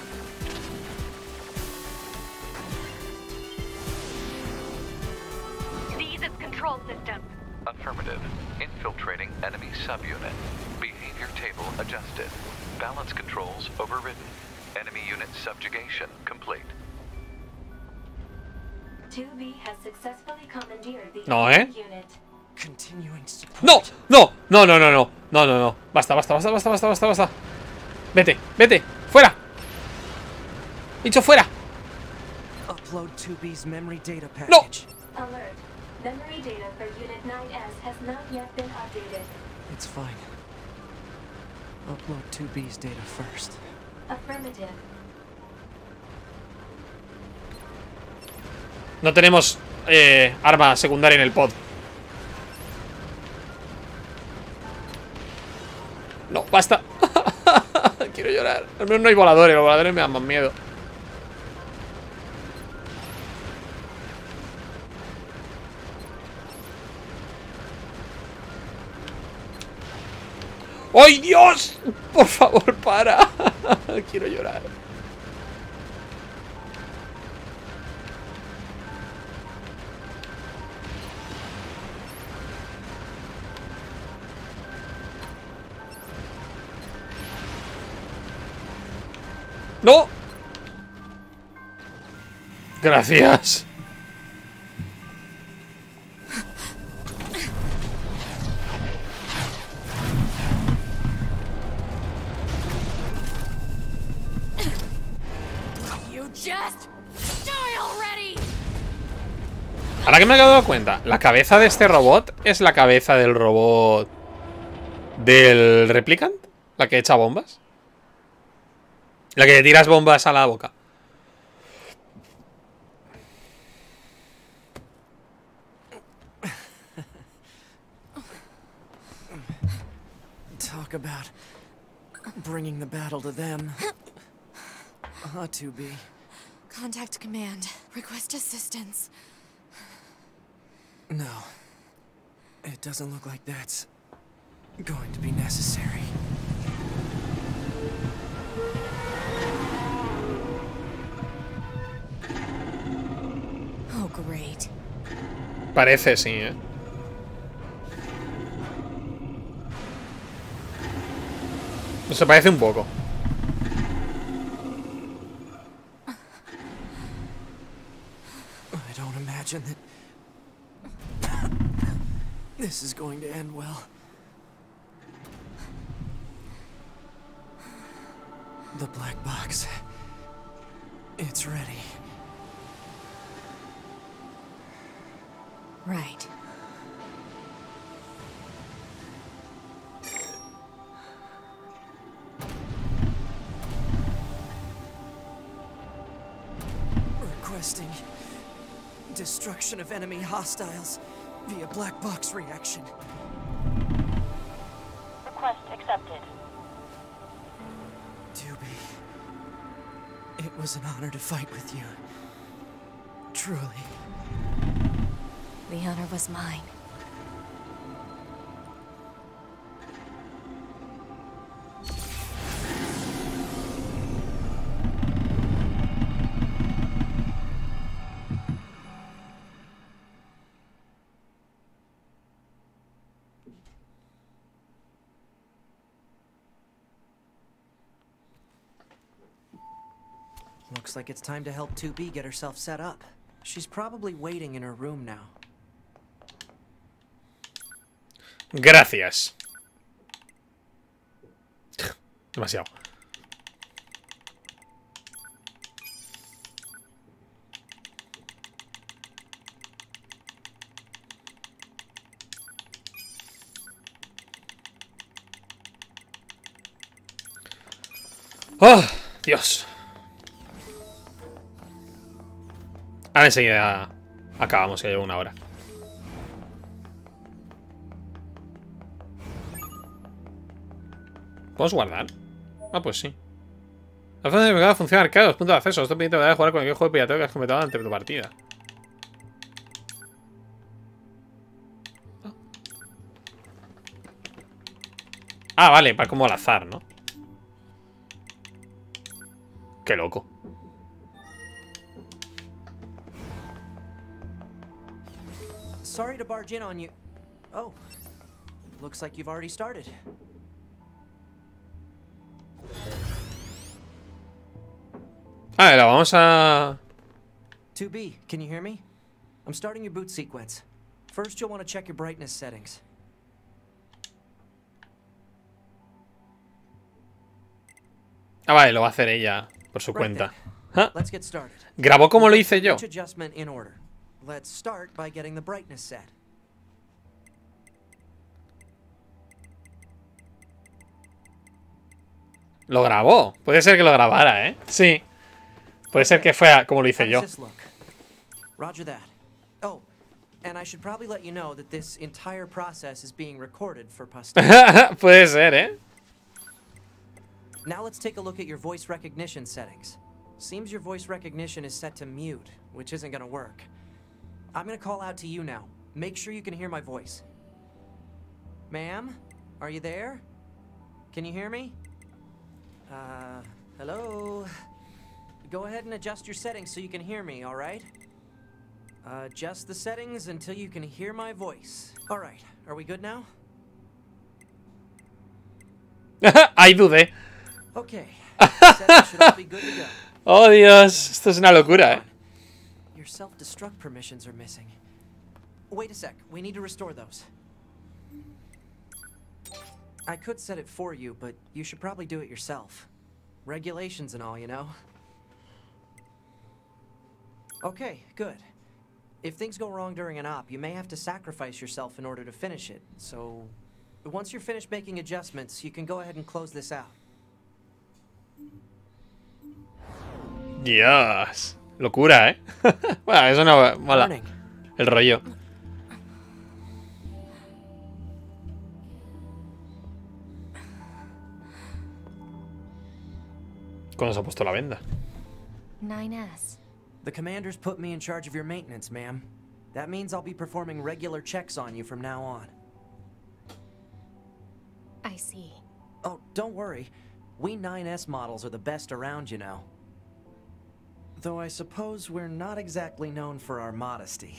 These is control system. Affirmative. Infiltrating enemy subunit. Behavior table adjusted. Balance controls overridden. Enemy unit subjugation complete. 2B has successfully commandeered the No, enemy unit. Continuing support. ¡No! ¡No! ¡No, no, no, no! No, no, no. Basta, basta, basta, basta, basta, basta, basta. Vete, vete. ¡Fuera! ¡Dicho fuera! Upload 2B's memory data No. package. Alert. Memory data for Unit 9S has not yet been updated. It's fine. Upload 2B's data first. Affirmative. No tenemos arma secundaria en el pod. No, basta. Quiero llorar. Al menos no hay voladores. Los voladores me dan más miedo. ¡Ay, Dios! Por favor, para. Quiero llorar. ¡No! Gracias. You just die already. Ahora que me he dado cuenta, la cabeza de este robot es la cabeza del robot del Replicant, la que echa bombas. La que le tiras bombas a la boca. Talk about bringing the battle to them. 2B. Contact command. Request assistance. No. It doesn't look like that's going to be necessary. Oh, great. Parece, sí, ¿eh? Se parece un poco. I don't imagine that this is going to end well. The black box. It's ready. Right. Requesting destruction of enemy hostiles via black box reaction. Request accepted. 2B. It was an honor to fight with you. Truly. The honor was mine. Looks like it's time to help 2B get herself set up. She's probably waiting in her room now. Gracias. Demasiado. ¡Oh! Dios. Ahora enseguida acabamos, que llevo una hora. ¿Podemos guardar? Ah, pues sí. La zona de mercado funciona arcade, los puntos de acceso. Esto permite jugar con cualquier juego pirateo que has completado ante tu partida. Ah, vale, para como al azar, ¿no? Qué loco. Sorry to barge in on you. Oh, looks like you've already started. A ver, vamos a... 2B, can you hear me? I'm starting your boot sequence. First, you'll want to check your brightness settings. Ah, vale, lo va a hacer ella por su Right cuenta. then. ¿Ah? Let's get started. Grabó como lo hice yo. Each adjustment in order. Let's start by getting the brightness set. Lo grabó. Puede ser que lo grabara, ¿eh? Sí. Puede ser que fuera como lo hice How yo. does this look? Roger that. Oh, and I should probably let you know that this entire process is being recorded for posterity. Puede ser, ¿eh? Now let's take a look at your voice recognition settings. Seems your voice recognition is set to mute, which isn't gonna work. I'm gonna call out to you now. Make sure you can hear my voice. Ma'am? Are you there? Can you hear me? Hello? Go ahead and adjust your settings so you can hear me, alright? Adjust the settings until you can hear my voice. Alright, are we good now? Ahí dudé. Okay. Settings should all be good to go. Oh, Dios. Esto es una locura, ¿eh? Your self-destruct permissions are missing. Wait a sec, we need to restore those. I could set it for you, but you should probably do it yourself. Regulations and all, you know. Okay, good. If things go wrong during an op, you may have to sacrifice yourself in order to finish it. So, once you're finished making adjustments, you can go ahead and close this out. Dios. Locura, ¿eh? Bueno, eso no mola. Warning. El rollo. ¿Cuándo se ha puesto la venda? 9S. The commander's put me in charge of your maintenance, ma'am. That means I'll be performing regular checks on you from now on. I see. Oh, don't worry. We 9S models are the best around, you know. Though I suppose we're not exactly known for our modesty.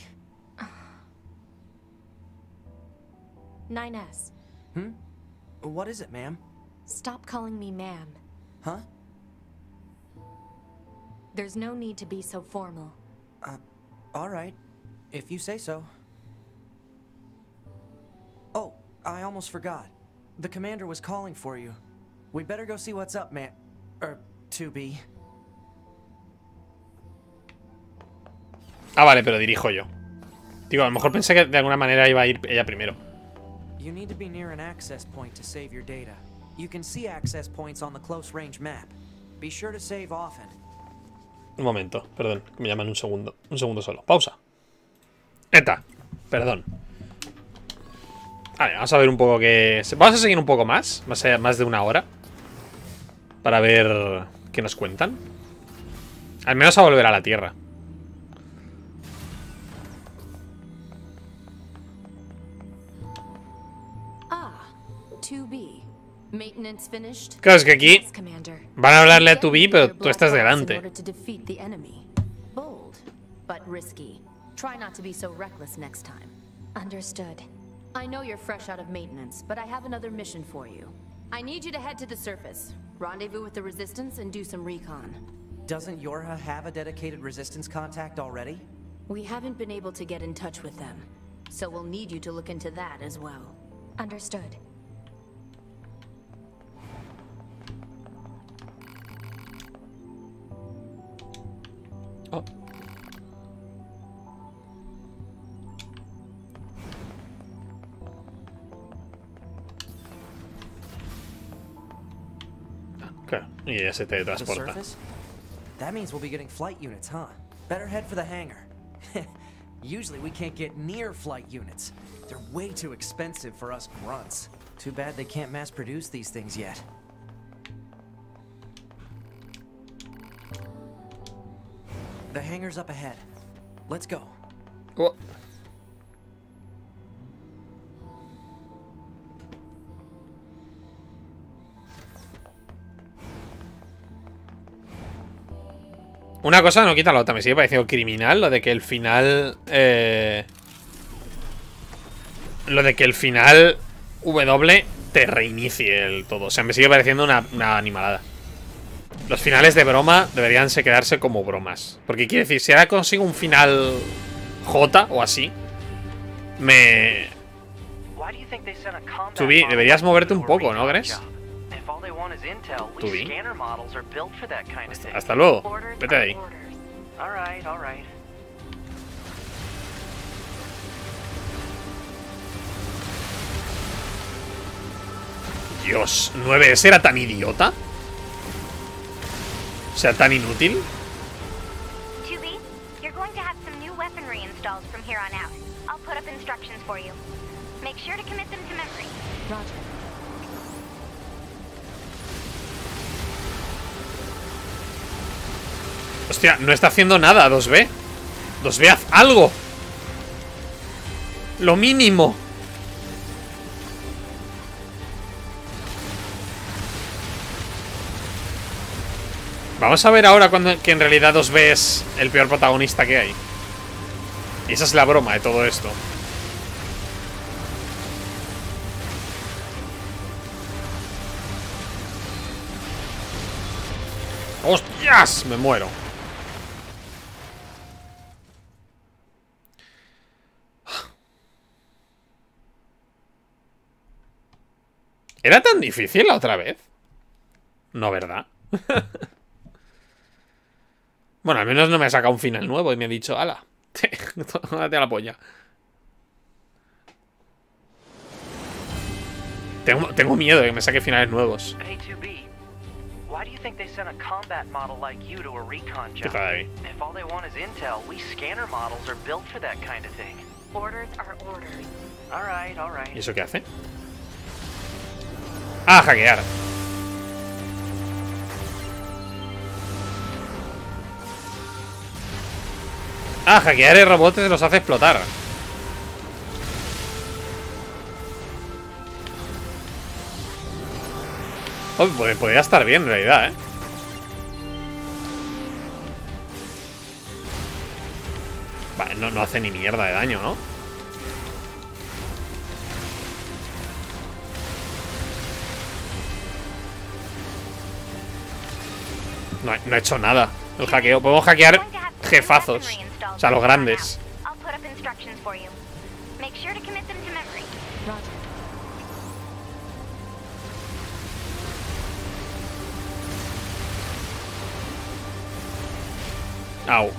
9S. What is it, ma'am? Stop calling me ma'am. Huh? There's no need to be so formal. All right. If you say so. Oh, I almost forgot. The commander was calling for you. We better go see what's up, man. 2B. Ah, vale, pero dirijo yo. Digo, a lo mejor pensé que de alguna manera iba a ir ella primero. You need to be near an access point to save your data. You can see access points on the close range map. Be sure to save often. Un momento, perdón, que me llaman un segundo. Un segundo solo. Pausa. Eta, perdón. Vale, vamos a ver un poco que... Vamos a seguir un poco más de una hora. Para ver qué nos cuentan. Al menos a volver a la Tierra. Ah, 2B. Maintenance finished? Claro, es que aquí Yes, Commander. van a hablarle a 2B, pero Your tú estás black box in delante. order to defeat the enemy. Bold, but risky. Try not to be so reckless next time. Understood. I know you're fresh out of maintenance, but I have another mission for you. I need you to head to the surface, rendezvous with the Resistance, and do some recon. Doesn't Yorha have a dedicated resistance contact already? We haven't been able to get in touch with them, so we'll need you to look into that as well. Understood. Oh. Claro, y ella se The teletransporta. surface? That means we'll be getting flight units, huh? Better head for the hangar. Usually we can't get near flight units. They're way too expensive for us grunts. Too bad they can't mass produce these things yet. The hangar's up ahead. Let's go. Oh. Una cosa no quita la otra. Me sigue pareciendo criminal lo de que el final... lo de que el final W te reinicie el todo. O sea, me sigue pareciendo una animalada. Los finales de broma deberían quedarse como bromas. Porque quiere decir, si ahora consigo un final J o así, Tubi, deberías moverte un poco, ¿no crees? Tubi. Hasta luego. Vete de ahí. Dios, 9S era tan idiota. O sea, tan inútil. Tubi, you're going to have some new weaponry installed from here on out. I'll put up instructions for you. Make sure to commit them to memory. Roger. Hostia, no está haciendo nada 2B. 2B, haz algo. Lo mínimo. Vamos a ver ahora que en realidad 2B es el peor protagonista que hay. Y esa es la broma de todo esto. ¡Hostias! Me muero. ¿Era tan difícil la otra vez? No, ¿verdad? Bueno, al menos no me ha sacado un final nuevo y me ha dicho, ala, tómate a la polla. Tengo miedo de que me saque finales nuevos. Hey, 2B, why do you think they sent a combat model like you to a recon ¿Qué job? tal ahí? If all they want is intel, we scanner models are built for that kind of thing. Orders are orders. All right, all right. ¿Y eso qué hace? Ah, hackear. Ah, hackear el robot te los hace explotar. Oh, podría estar bien en realidad, ¿eh? Vale, no hace ni mierda de daño, ¿no? No ha hecho nada el hackeo. Podemos hackear jefazos. O sea, los grandes. I'll put up instructions for you. Make sure to commit them to memory. Roger. Au.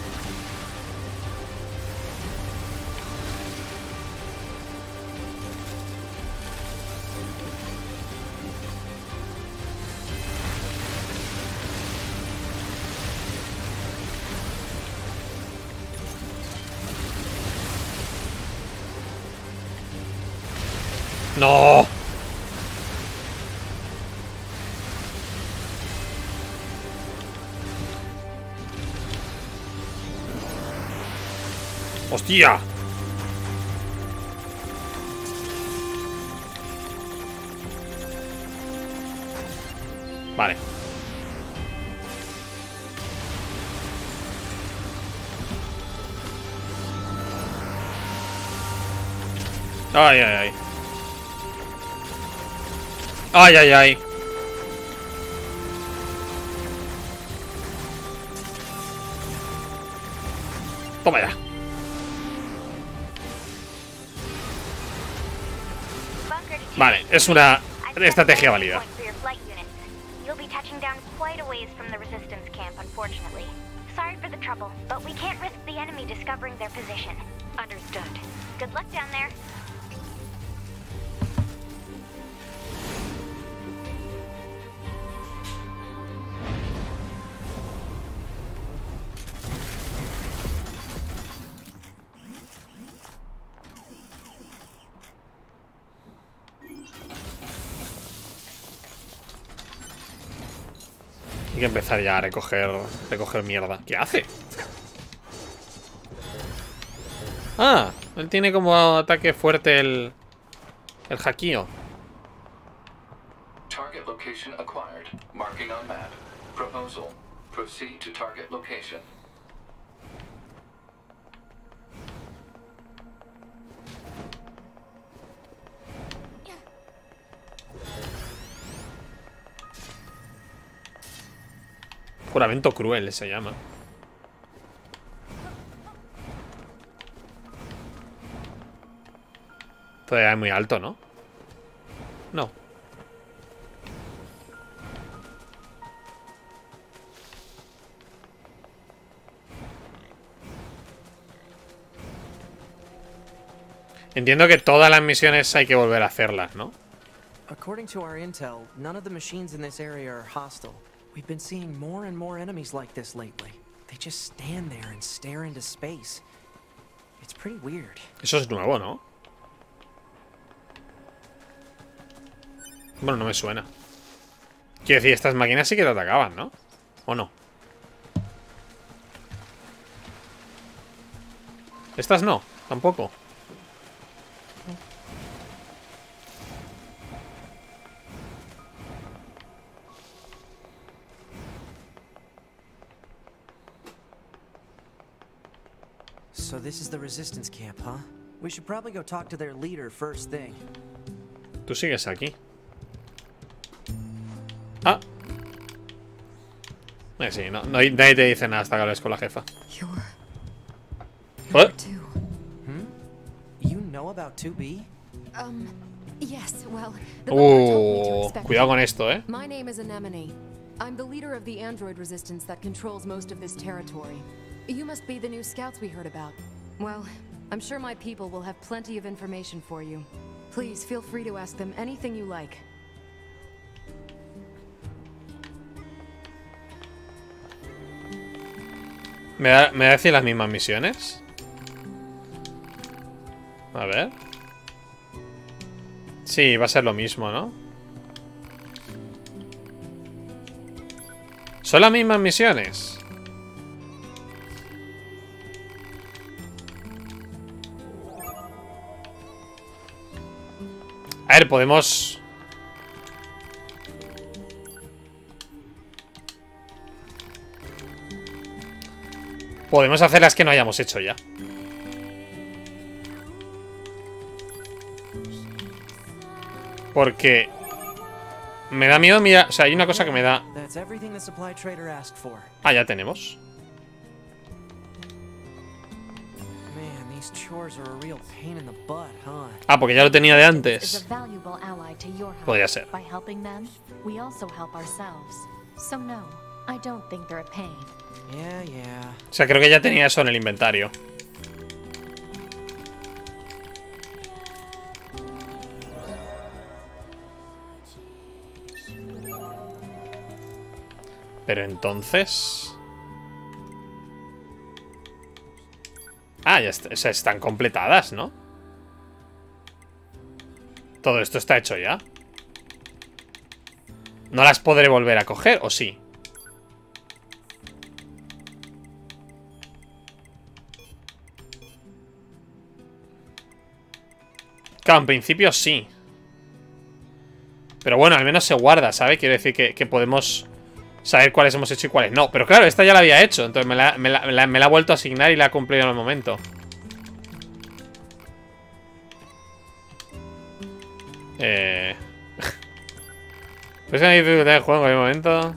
No. ¡Hostia! Vale. Ay, ay, ay. Ay, ay, ay. Toma ya. Vale, es una estrategia válida. You'll be touching down quite a ways from the resistance camp, unfortunately. Sorry for the trouble, but we can't risk the enemy discovering their position. Understood. Good luck down there. Hay que empezar ya a recoger mierda. ¿Qué hace? Ah, él tiene como ataque fuerte el hackeo. Target location acquired. Marking on map. Proposal. Proceed to target location. Juramento cruel se llama. Todavía es muy alto, ¿no? No. Entiendo que todas las misiones hay que volver a hacerlas, ¿no? According to our intel, none of the machines in this area are hostile. We've been seeing more and more enemies like this lately. They just stand there and stare into space. It's pretty weird. Eso es nuevo, ¿no? Bueno, no me suena. Quiero decir, estas máquinas sí que te atacaban, ¿no? ¿O no? Estas no, tampoco. So this is the resistance camp, huh? We should probably go talk to their leader first thing. Tú sigues aquí. Ah. Sí, nadie te dice nada hasta que hables con la jefa. You're two. You know about 2B? Yes, well, the butler told me to expect cuidado you. con esto, ¿eh? My name is Anemone. I'm the leader of the android resistance that controls most of this territory. You must be the new scouts we heard about. Well, I'm sure my people will have plenty of information for you. Please feel free to ask them anything you like. ¿Me da a decir las mismas misiones? A ver. Sí, va a ser lo mismo, ¿no? ¿Son las mismas misiones? A ver, podemos... Podemos hacer las que no hayamos hecho ya. Porque... Me da miedo, mira... O sea, hay una cosa que me da... Ah, ya tenemos. Ah, porque ya lo tenía de antes. Podría ser. O sea, creo que ya tenía eso en el inventario. Pero entonces... Ah, ya o sea, están completadas, ¿no? Todo esto está hecho ya. ¿No las podré volver a coger o sí? Claro, en principio sí. Pero bueno, al menos se guarda, ¿sabe? Quiero decir que podemos saber cuáles hemos hecho y cuáles no. Pero claro, esta ya la había hecho. Entonces me la ha vuelto a asignar y la ha cumplido en el momento. Pues hay dificultad de juego en el momento.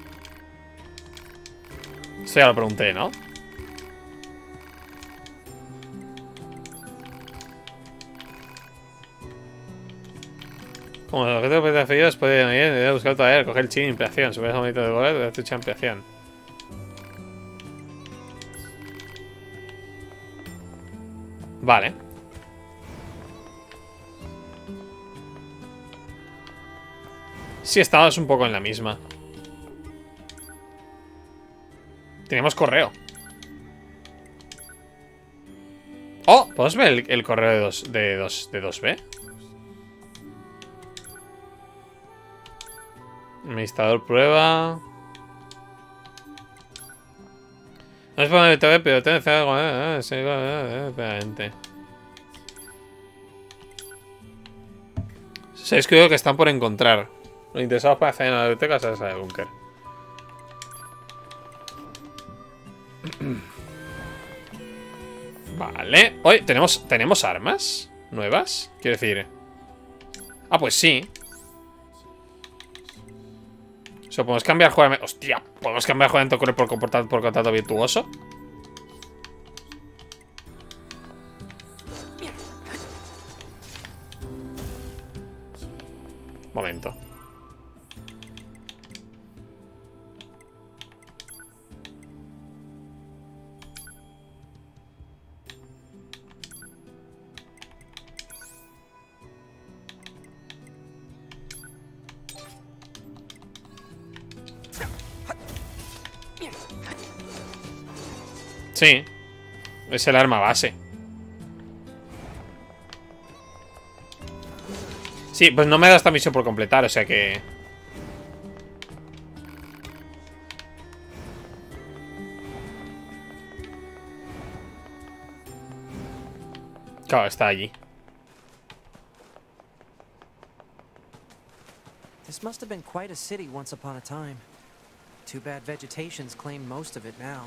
Esto ya lo pregunté, ¿no? Como los objetos preferidos pueden buscar todavía, coger el chin, ampliación. Subir el momento de volar, de estucha ampliación. Vale. Sí, estamos un poco en la misma. Tenemos correo. Oh, ¿podemos ver el correo de 2B? Administrador prueba. No es para TV, pero tengo que hacer algo. Espérate. 6 creo que están por encontrar. Los interesados para hacer en la biblioteca se sale del búnker. Vale. Oye, ¿tenemos armas nuevas? Quiero decir... Ah, pues sí. O sea, podemos cambiar juramento... Hostia, ¿podemos cambiar juramento cruel por contrato virtuoso? Momento. Sí. Es el arma base. Sí, pues no me da esta misión por completar, o sea que... Claro, está allí. This must have been quite a city once upon a time. Too bad vegetation's claimed most of it now.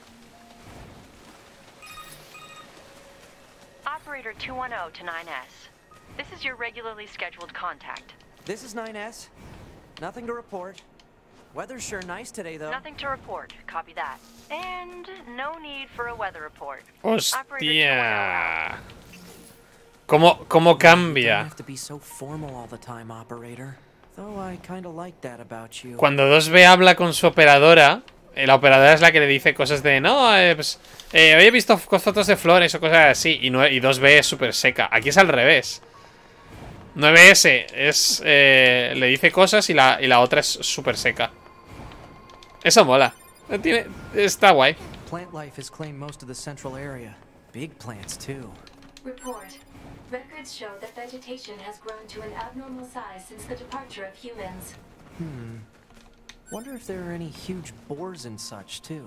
Operator 210 to 9S. This is your regularly scheduled contact. This is 9S. Nothing to report. Weather's sure nice today, though. Nothing to report. Copy that. And no need for a weather report. Hostia. ¿Cómo cambia? Don't have to be so formal all the time, operator. Though I kind of like that about you. Cuando 2B habla con su operadora, la operadora es la que le dice cosas de no, pues, he visto fotos de flores o cosas así. Y 2B es súper seca. Aquí es al revés. 9S es, le dice cosas y la otra es súper seca. Eso mola. Está guay. Plant life has claimed most of the central area. Big plants too. Report. Records show that vegetation has grown to an abnormal size since the departure of humans. Wonder if there are any huge boars and such too.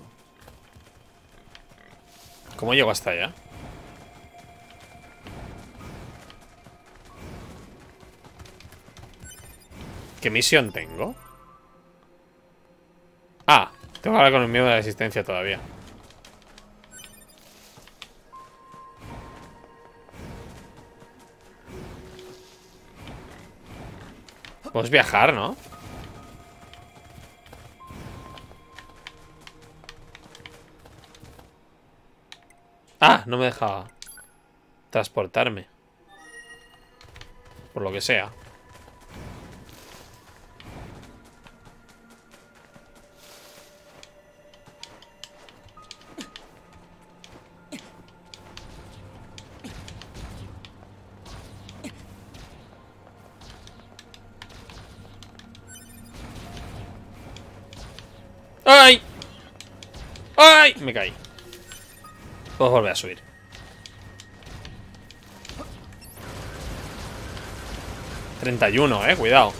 ¿Cómo llego hasta allá? ¿Qué misión tengo? Ah, tengo que hablar con el miedo de la resistencia todavía. Podemos viajar, ¿no? Ah, no me dejaba transportarme. Por lo que sea. ¡Ay! ¡Ay! Me caí. Puedo volver a subir. ¡31, cuidado!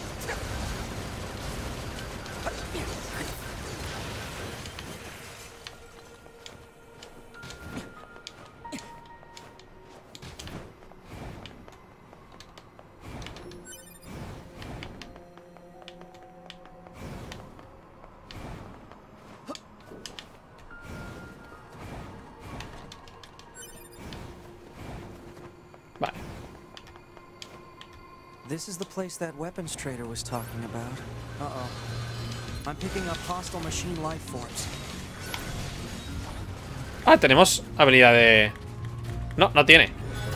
Vale. This is the place that weapons trader was talking about. Uh-oh. I'm picking up hostile machine life forms. Ah, tenemos habilidad de... No, no tiene.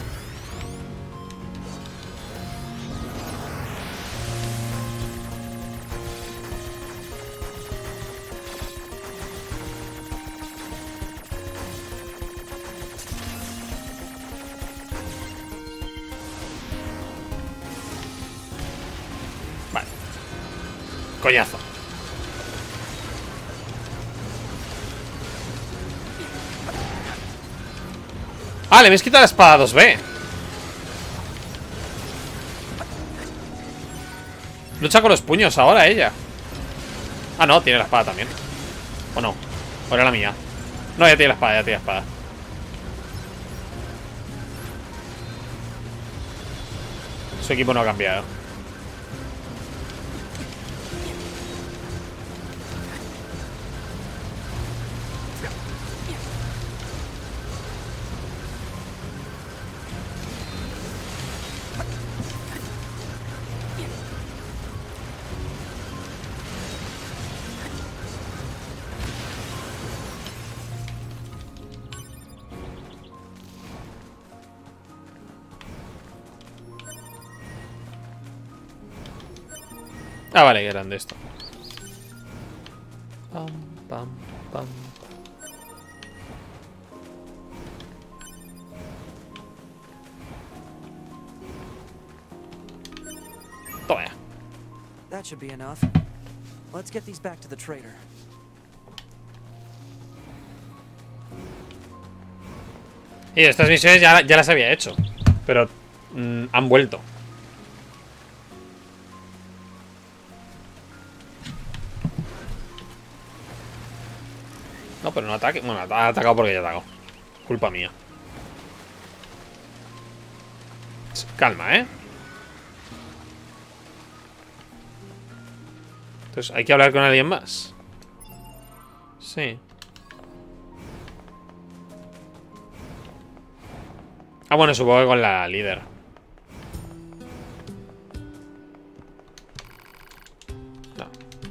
Vale. Coñazo. Ah, le habéis quitado la espada 2B. Lucha con los puños ahora ella. Ah, no, tiene la espada también. ¿O no? ¿O era la mía? No, ya tiene la espada, ya tiene la espada. Su equipo no ha cambiado. Ah, vale, que eran de esto. Pam, pam, pam. Toma ya. That should be enough. Let's get these back to the trader. Y estas misiones ya las había hecho. Pero han vuelto. No, pero no ataque. Bueno, ha atacado porque ya ha atacado. Culpa mía. Calma, ¿eh? Entonces, ¿hay que hablar con alguien más? Sí. Ah, bueno, supongo que con la líder. No.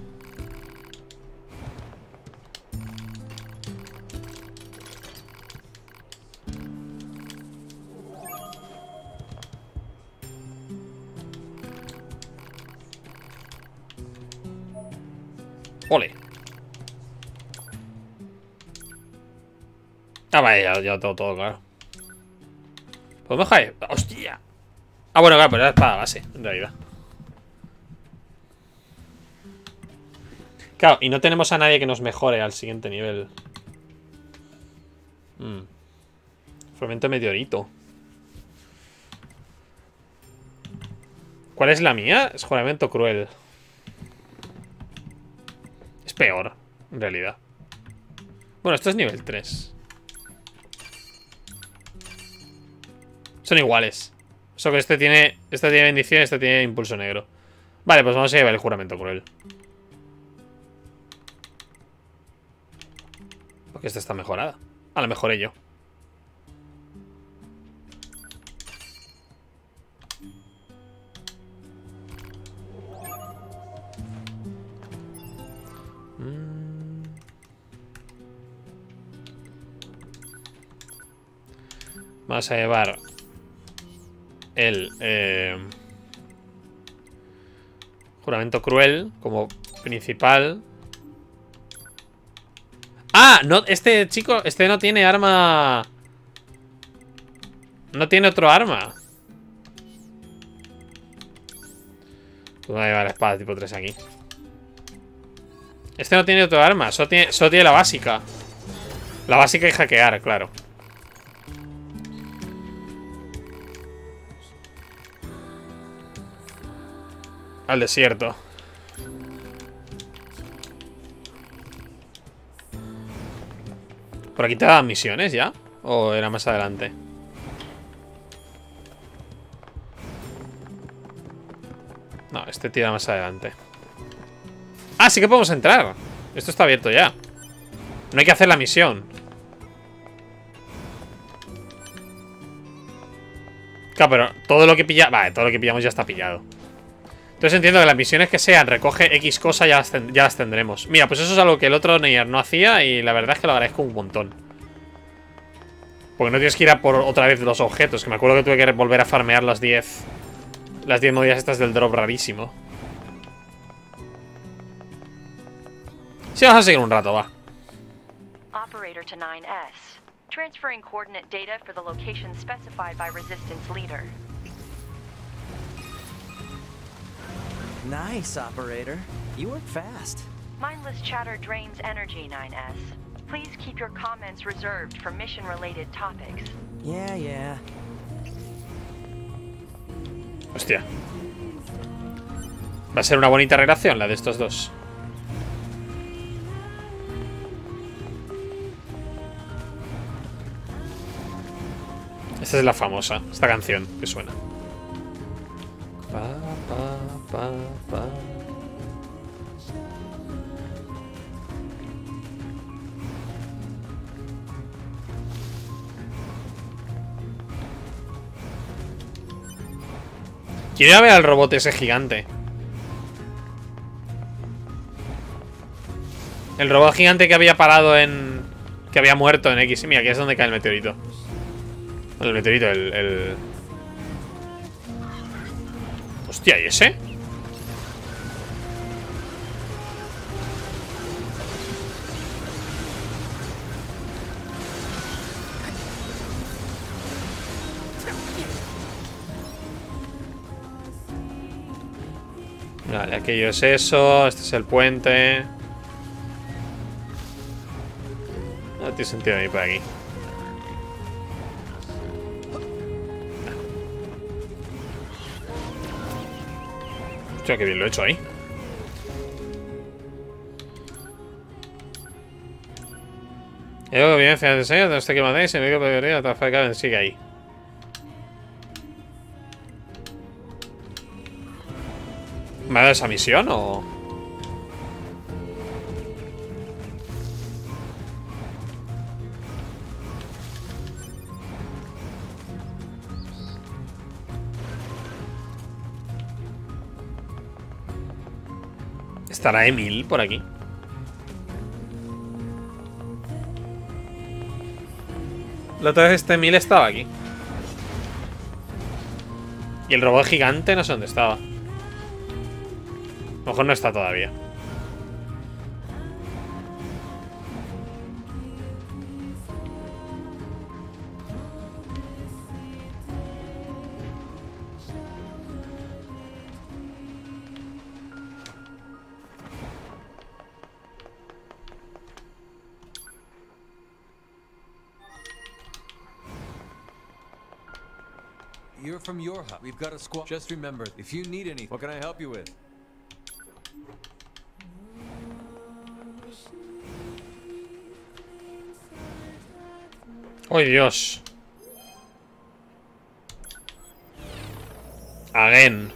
Ole. Ah, vale, ya todo claro. ¿Podemos dejar? ¡Hostia! Ah, bueno, claro, pero era espada base, en realidad. Claro, y no tenemos a nadie que nos mejore al siguiente nivel. Fragmento meteorito. ¿Cuál es la mía? Es juramento cruel. Es peor, en realidad. Bueno, esto es nivel 3. Son iguales. Solo que este tiene bendición y este tiene impulso negro. Vale, pues vamos a llevar el juramento cruel. Porque esta está mejorada. A lo mejoré yo. Vamos a llevar el juramento cruel como principal. Ah, no, este chico, este no tiene arma. No tiene otro arma. Pues voy a llevar la espada tipo 3 aquí. Este no tiene otro arma, solo tiene la básica. La básica y hackear, claro. Al desierto. ¿Por aquí te daban misiones ya? ¿O era más adelante? No, este tira más adelante. Ah, sí que podemos entrar. Esto está abierto ya. No hay que hacer la misión. Claro, pero todo lo que pilla... Vale, todo lo que pillamos ya está pillado. Entonces entiendo que las misiones que sean recoge X cosa ya las tendremos. Mira, pues eso es algo que el otro Neyer no hacía y la verdad es que lo agradezco un montón. Porque no tienes que ir a por otra vez los objetos, que me acuerdo que tuve que volver a farmear las 10 movidas estas del drop rarísimo. Sí, vamos a seguir un rato, va. Operator to 9S. Transferring coordinate data for the location specified by Resistance leader. Nice, operator. You work fast. Mindless chatter drains energy, 9S. Please keep your comments reserved for mission-related topics. Yeah. Hostia. Va a ser una bonita relación la de estos dos. Esta es la famosa, esta canción que suena. Pa. Quiero ir a ver al robot ese gigante. El robot gigante que había parado en... Que había muerto en X. Mira, aquí es donde cae el meteorito. El meteorito, el... Hostia, ¿y ese? Vale, aquello es eso. Este es el puente. No tiene sentido ir por aquí. Hostia, qué bien lo he hecho ahí. Yo que bien, final de enseño, no sé qué mandéis, se me digo que la trabajar sigue ahí. ¿Me ha dado esa misión o...? ¿Estará Emil por aquí? La otra vez este Emil estaba aquí. Y el robot gigante no sé dónde estaba. A lo mejor no está todavía. You're from your hut. We've got a squad. Just remember, if you need anything, what can I help you with? ¡Ay, Dios! Again.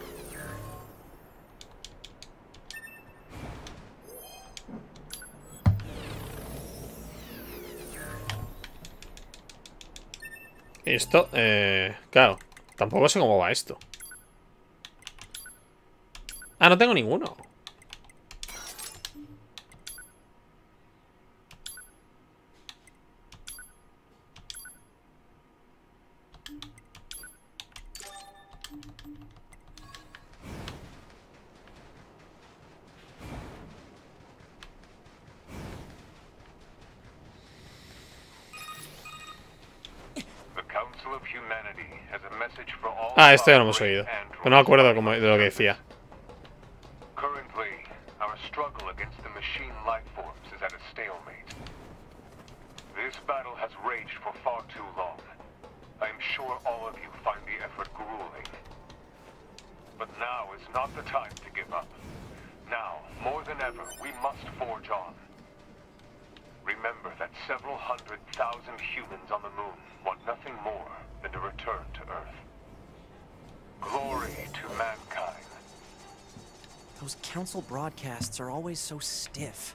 Esto, claro. Tampoco sé cómo va esto. Ah, no tengo ninguno. Ah, esto ya lo hemos oído. Pero no me acuerdo de lo que decía. Currently, our struggle against the machine life forms is at a stalemate. This battle has raged for far too long. I am sure all of you find the effort grueling. But now is not the time to give up. Now, more than ever, we must forge on. Remember that several 100,000 humans on the moon want nothing more than to return to Earth. Glory to mankind. Those council broadcasts are always so stiff.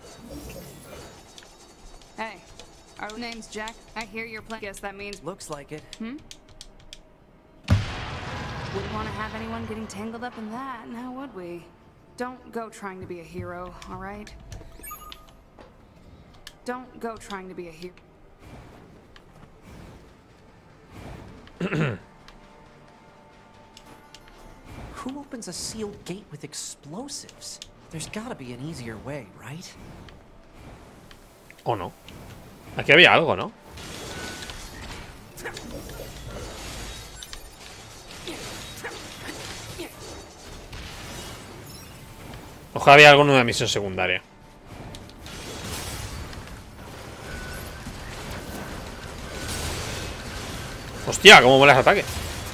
Hey, our name's Jack. I hear you're playing. Guess that means. Looks like it. Wouldn't want to have anyone getting tangled up in that, now would we? Don't go trying to be a hero, all right? Don't go trying to be a hero. Who opens a sealed gate with explosives? There's gotta be an easier way, right? ¿O no? Aquí había algo, ¿no? Ojalá había algo en una misión secundaria. Hostia, cómo mola ese ataque.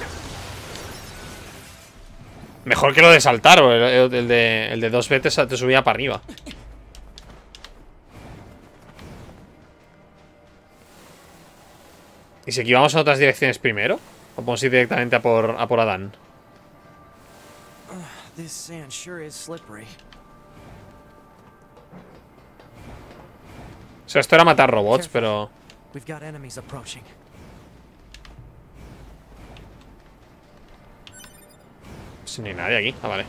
Mejor que lo de saltar, o el de 2 veces te subía para arriba. ¿Y si aquí vamos en otras direcciones primero? ¿O podemos ir directamente a por Adán? This sand sure is slippery. O sea, esto era matar robots, pero... We've got enemies approaching. Sin ni nadie aquí. Ah, vale.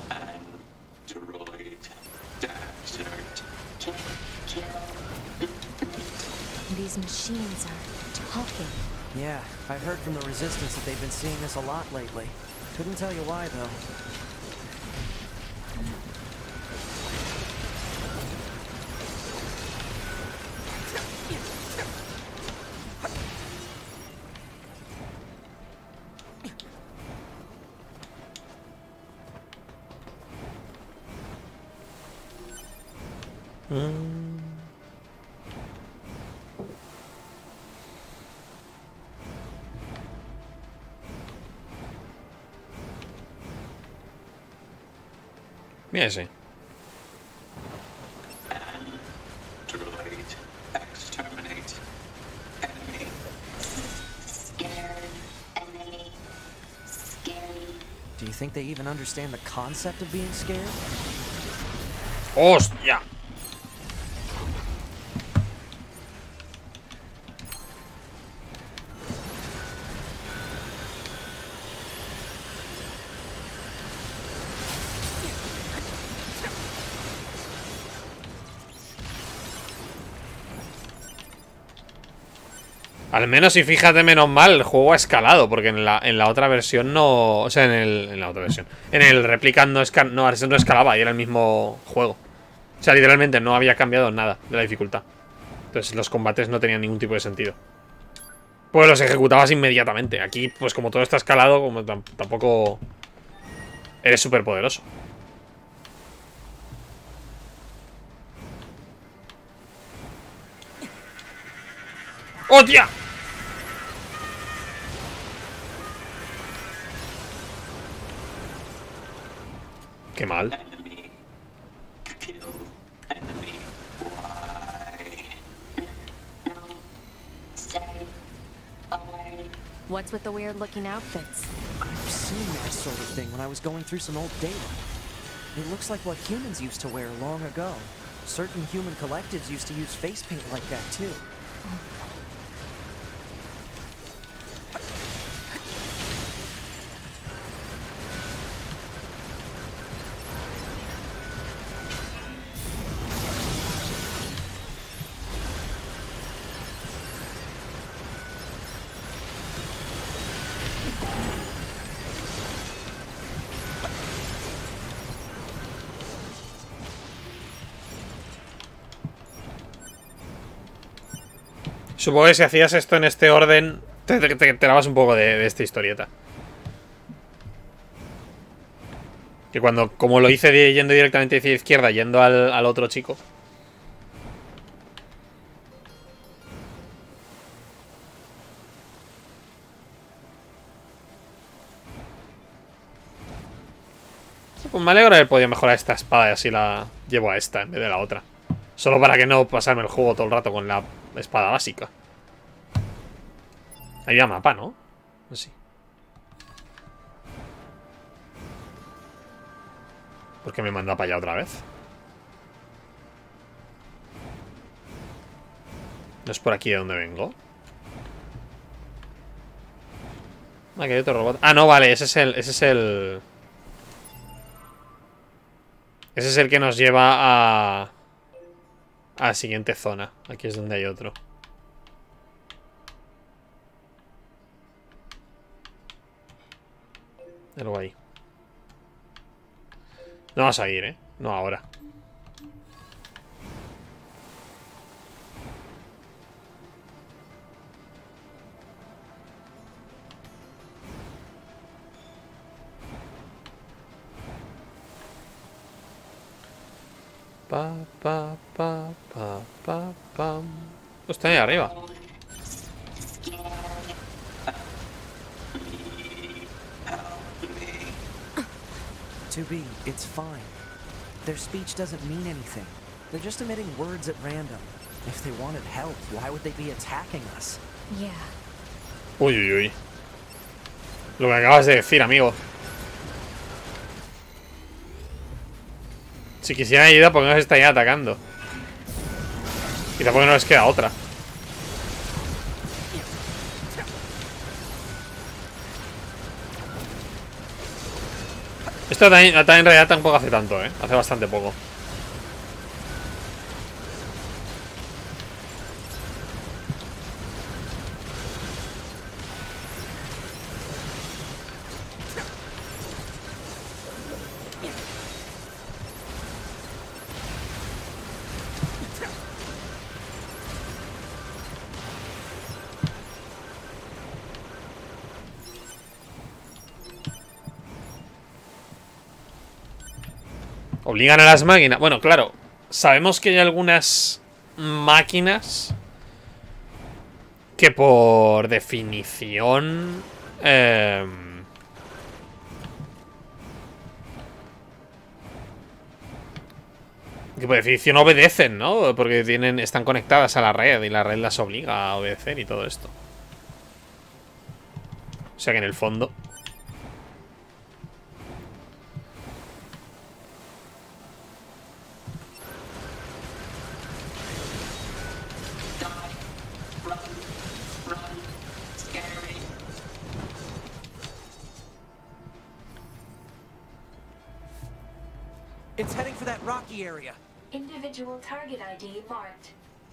These machines are talking. Yeah, I heard from the Resistance that they've been seeing this a lot lately. Couldn't tell you why, though. Mira ese. Do you think they even understand the concept of being scared? ¡Hostia! Al menos, si fíjate, menos mal, el juego ha escalado, porque en la otra versión no... O sea, en la otra versión. En el Replicant no escalaba y era el mismo juego. O sea, literalmente no había cambiado nada de la dificultad. Entonces los combates no tenían ningún tipo de sentido. Pues los ejecutabas inmediatamente. Aquí, pues como todo está escalado, como tampoco... Eres súper poderoso. ¡Hostia! Qué mal. What's with the weird-looking outfits? I've seen that sort of thing when I was going through some old data. It looks like what humans used to wear long ago. Certain human collectives used to use face paint like that too. Supongo que si hacías esto en este orden, te enterabas un poco de esta historieta. Que cuando, como lo hice yendo directamente hacia izquierda, yendo al otro chico. Pues me alegro de haber podido mejorar esta espada y así la llevo a esta en vez de la otra. Solo para que no pasarme el juego todo el rato con la espada básica. Ahí había mapa, ¿no? Así. ¿Por qué me manda para allá otra vez? ¿No es por aquí de donde vengo? Ah, que hay otro robot. Ah, no, vale, ese es el... Ese es el que nos lleva a la siguiente zona. Aquí es donde hay otro. Algo ahí. No vas a ir, ¿eh? No ahora. Pam. Está ahí arriba. 2B, it's fine. Their speech doesn't mean anything. They're just emitting words at random. If they wanted help, why would they be attacking us? Yeah. Uy, uy, uy. Lo que acabas de decir, amigo. Si quisieran ayuda, ¿por qué nos estarían atacando? Quizá porque no les queda otra. Esto también en realidad tampoco hace tanto, ¿eh? Hace bastante poco. Obligan a las máquinas. Bueno, claro. sabemos que hay algunas máquinas que por definición obedecen, ¿no? Porque están conectadas a la red y la red las obliga a obedecer y todo esto. O sea que en el fondo... It's heading for that rocky area. Individual target ID marked.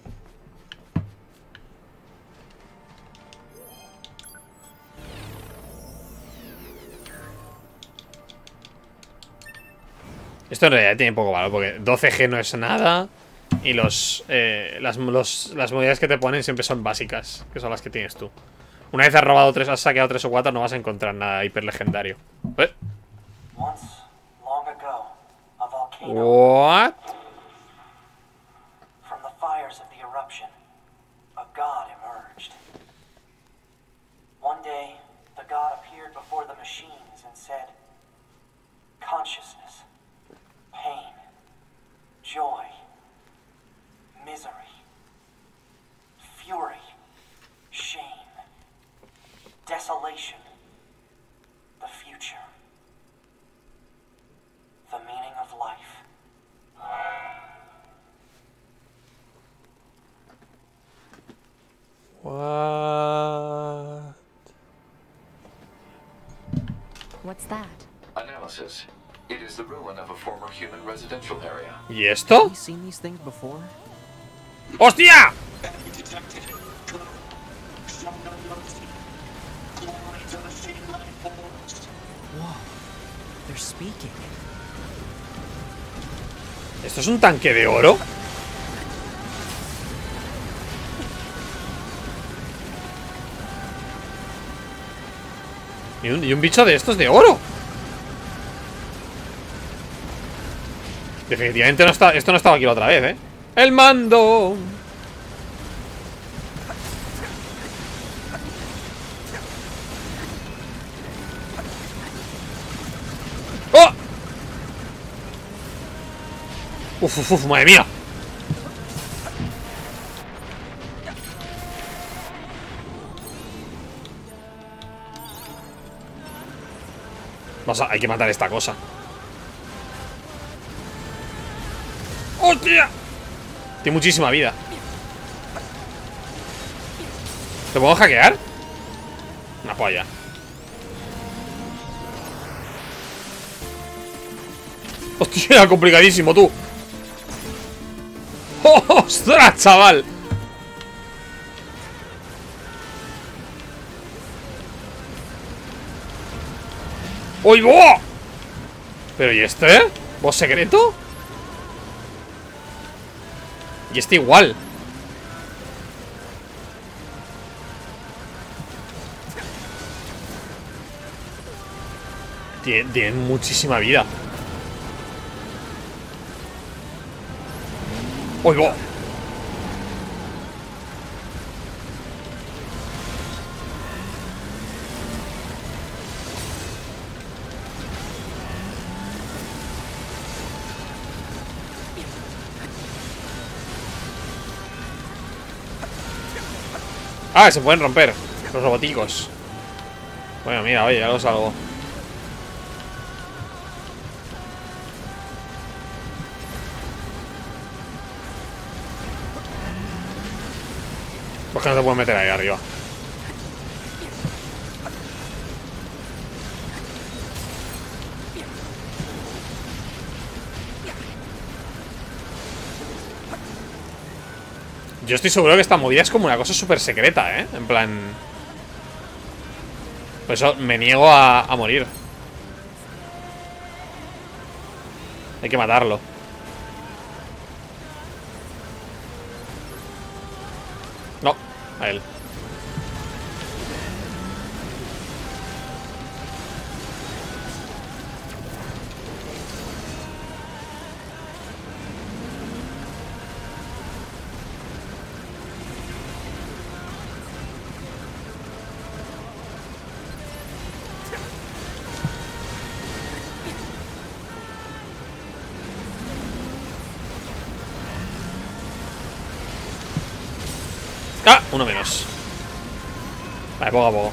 Esto en realidad tiene poco valor porque 12G no es nada. Y las monedas que te ponen siempre son básicas, que son las que tienes tú. Una vez has robado 3, has saqueado 3 o 4, no vas a encontrar nada hiper legendario. What? From the fires of the eruption, a god emerged. One day, the god appeared before the machines and said, consciousness, pain, joy, misery, fury, shame, desolation, the future, the meaning of life. What? What's that? Analysis. It is the ruin of a former human residential area. ¿Y esto? Have you seen these things before? ¡Hostia! Whoa, they're speaking. ¿Esto es un tanque de oro? Y un bicho de estos de oro. Definitivamente no está, esto no estaba aquí la otra vez, ¿eh? ¡El mando! ¡Oh! Uf, madre mía. Hay que matar esta cosa. ¡Hostia! Tiene muchísima vida. ¿Te puedo hackear? Una polla. ¡Hostia! Complicadísimo, tú. ¡Oh, ¡ostras, chaval! ¡Uy, boh! ¿Pero y este? ¿Boss secreto? Y este igual. Tienen muchísima vida. ¡Uy, boh! Ah, se pueden romper los roboticos. Bueno, mira, oye, algo salgo. Pues que no te pueden meter ahí arriba. Yo estoy seguro que esta movida es como una cosa súper secreta, ¿eh? En plan... Por eso me niego a morir. Hay que matarlo. No, a él. ¡Ah! Uno menos. Vale, poco a poco.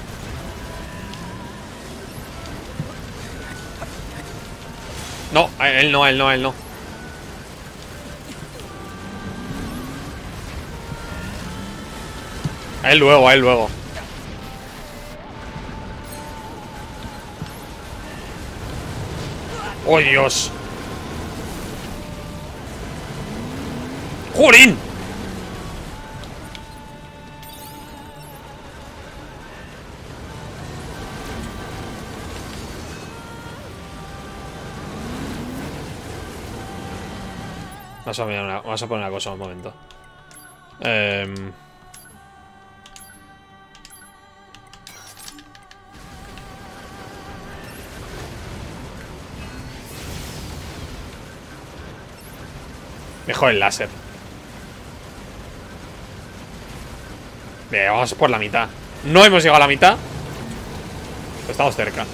No, a él no, a él no, a él no. A él luego, a él luego. ¡Oh, Dios! ¡Jolín! Vamos a poner una cosa un momento. Mejor el láser. Bien, vamos por la mitad. No hemos llegado a la mitad, pero estamos cerca.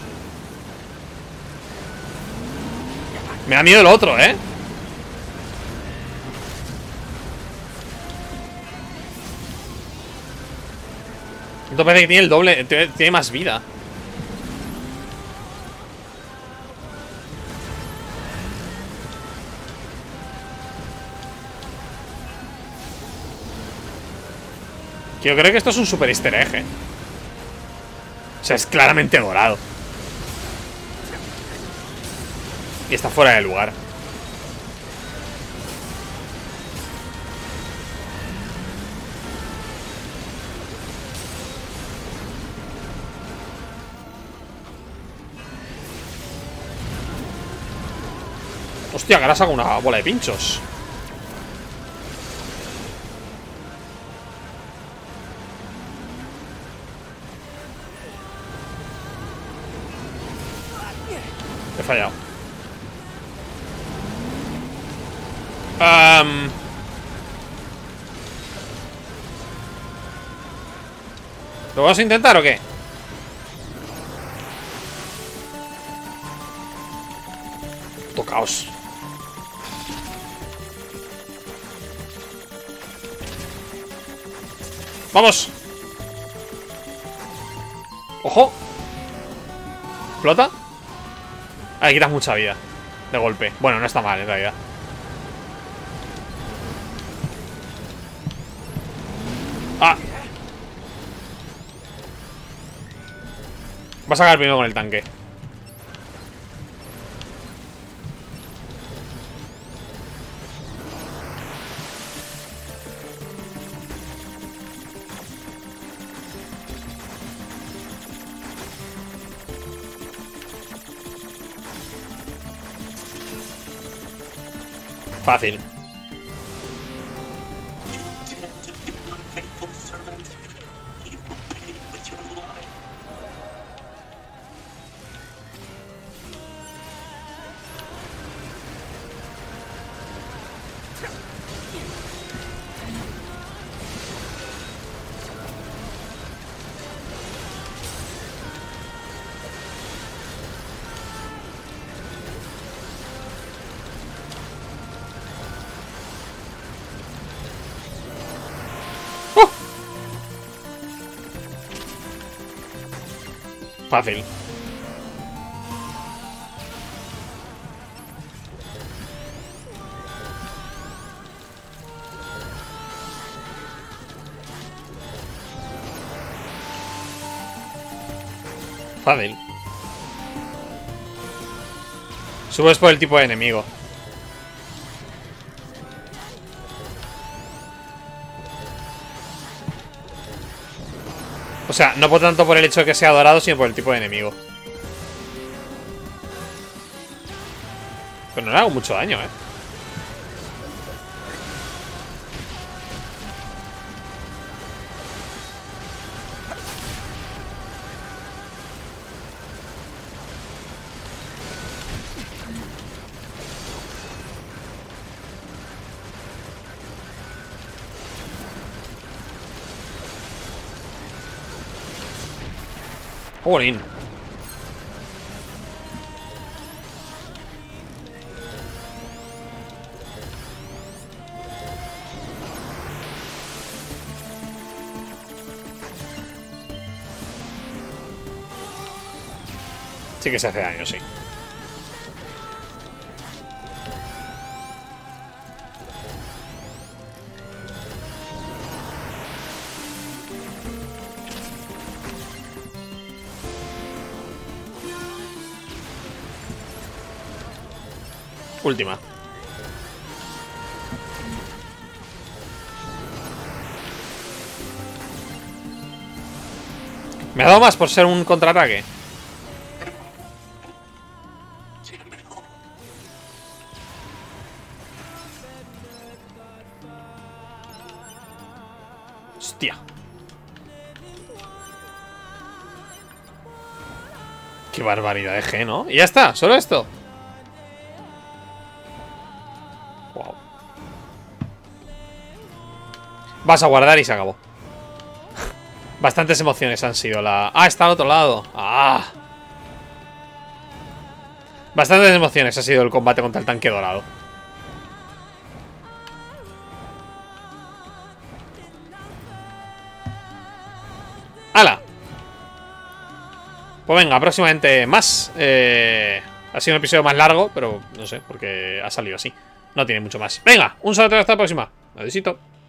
Me da miedo el otro, ¿eh? Esto parece que tiene el doble. Tiene más vida. Yo creo que esto es un super easter egg, ¿eh? O sea, es claramente dorado. Y está fuera de lugar. Hostia, que ahora saca una bola de pinchos. He fallado. ¿Lo vamos a intentar o qué? Tocaos. ¡Vamos! ¡Ojo! ¿Flota? Ah, le quitas mucha vida. De golpe. Bueno, no está mal en realidad. ¡Ah! Va a sacar primero con el tanque. Fácil. Fácil. Fácil. Subes por el tipo de enemigo. O sea, no por tanto por el hecho de que sea dorado, sino por el tipo de enemigo. Pero no le hago mucho daño, ¿eh? Jolín. Sí que se hace daño, sí. Última. Me ha dado más por ser un contraataque. Hostia. Qué barbaridad de G, ¿no? Y ya está, solo esto. Wow. Vas a guardar y se acabó. Bastantes emociones han sido la... Ah, está al otro lado. Ah. Bastantes emociones ha sido el combate contra el tanque dorado. ¡Hala! Pues venga, próximamente más. Ha sido un episodio más largo, pero no sé, porque ha salido así. No tiene mucho más. Venga, un saludo, hasta la próxima. Adiósito.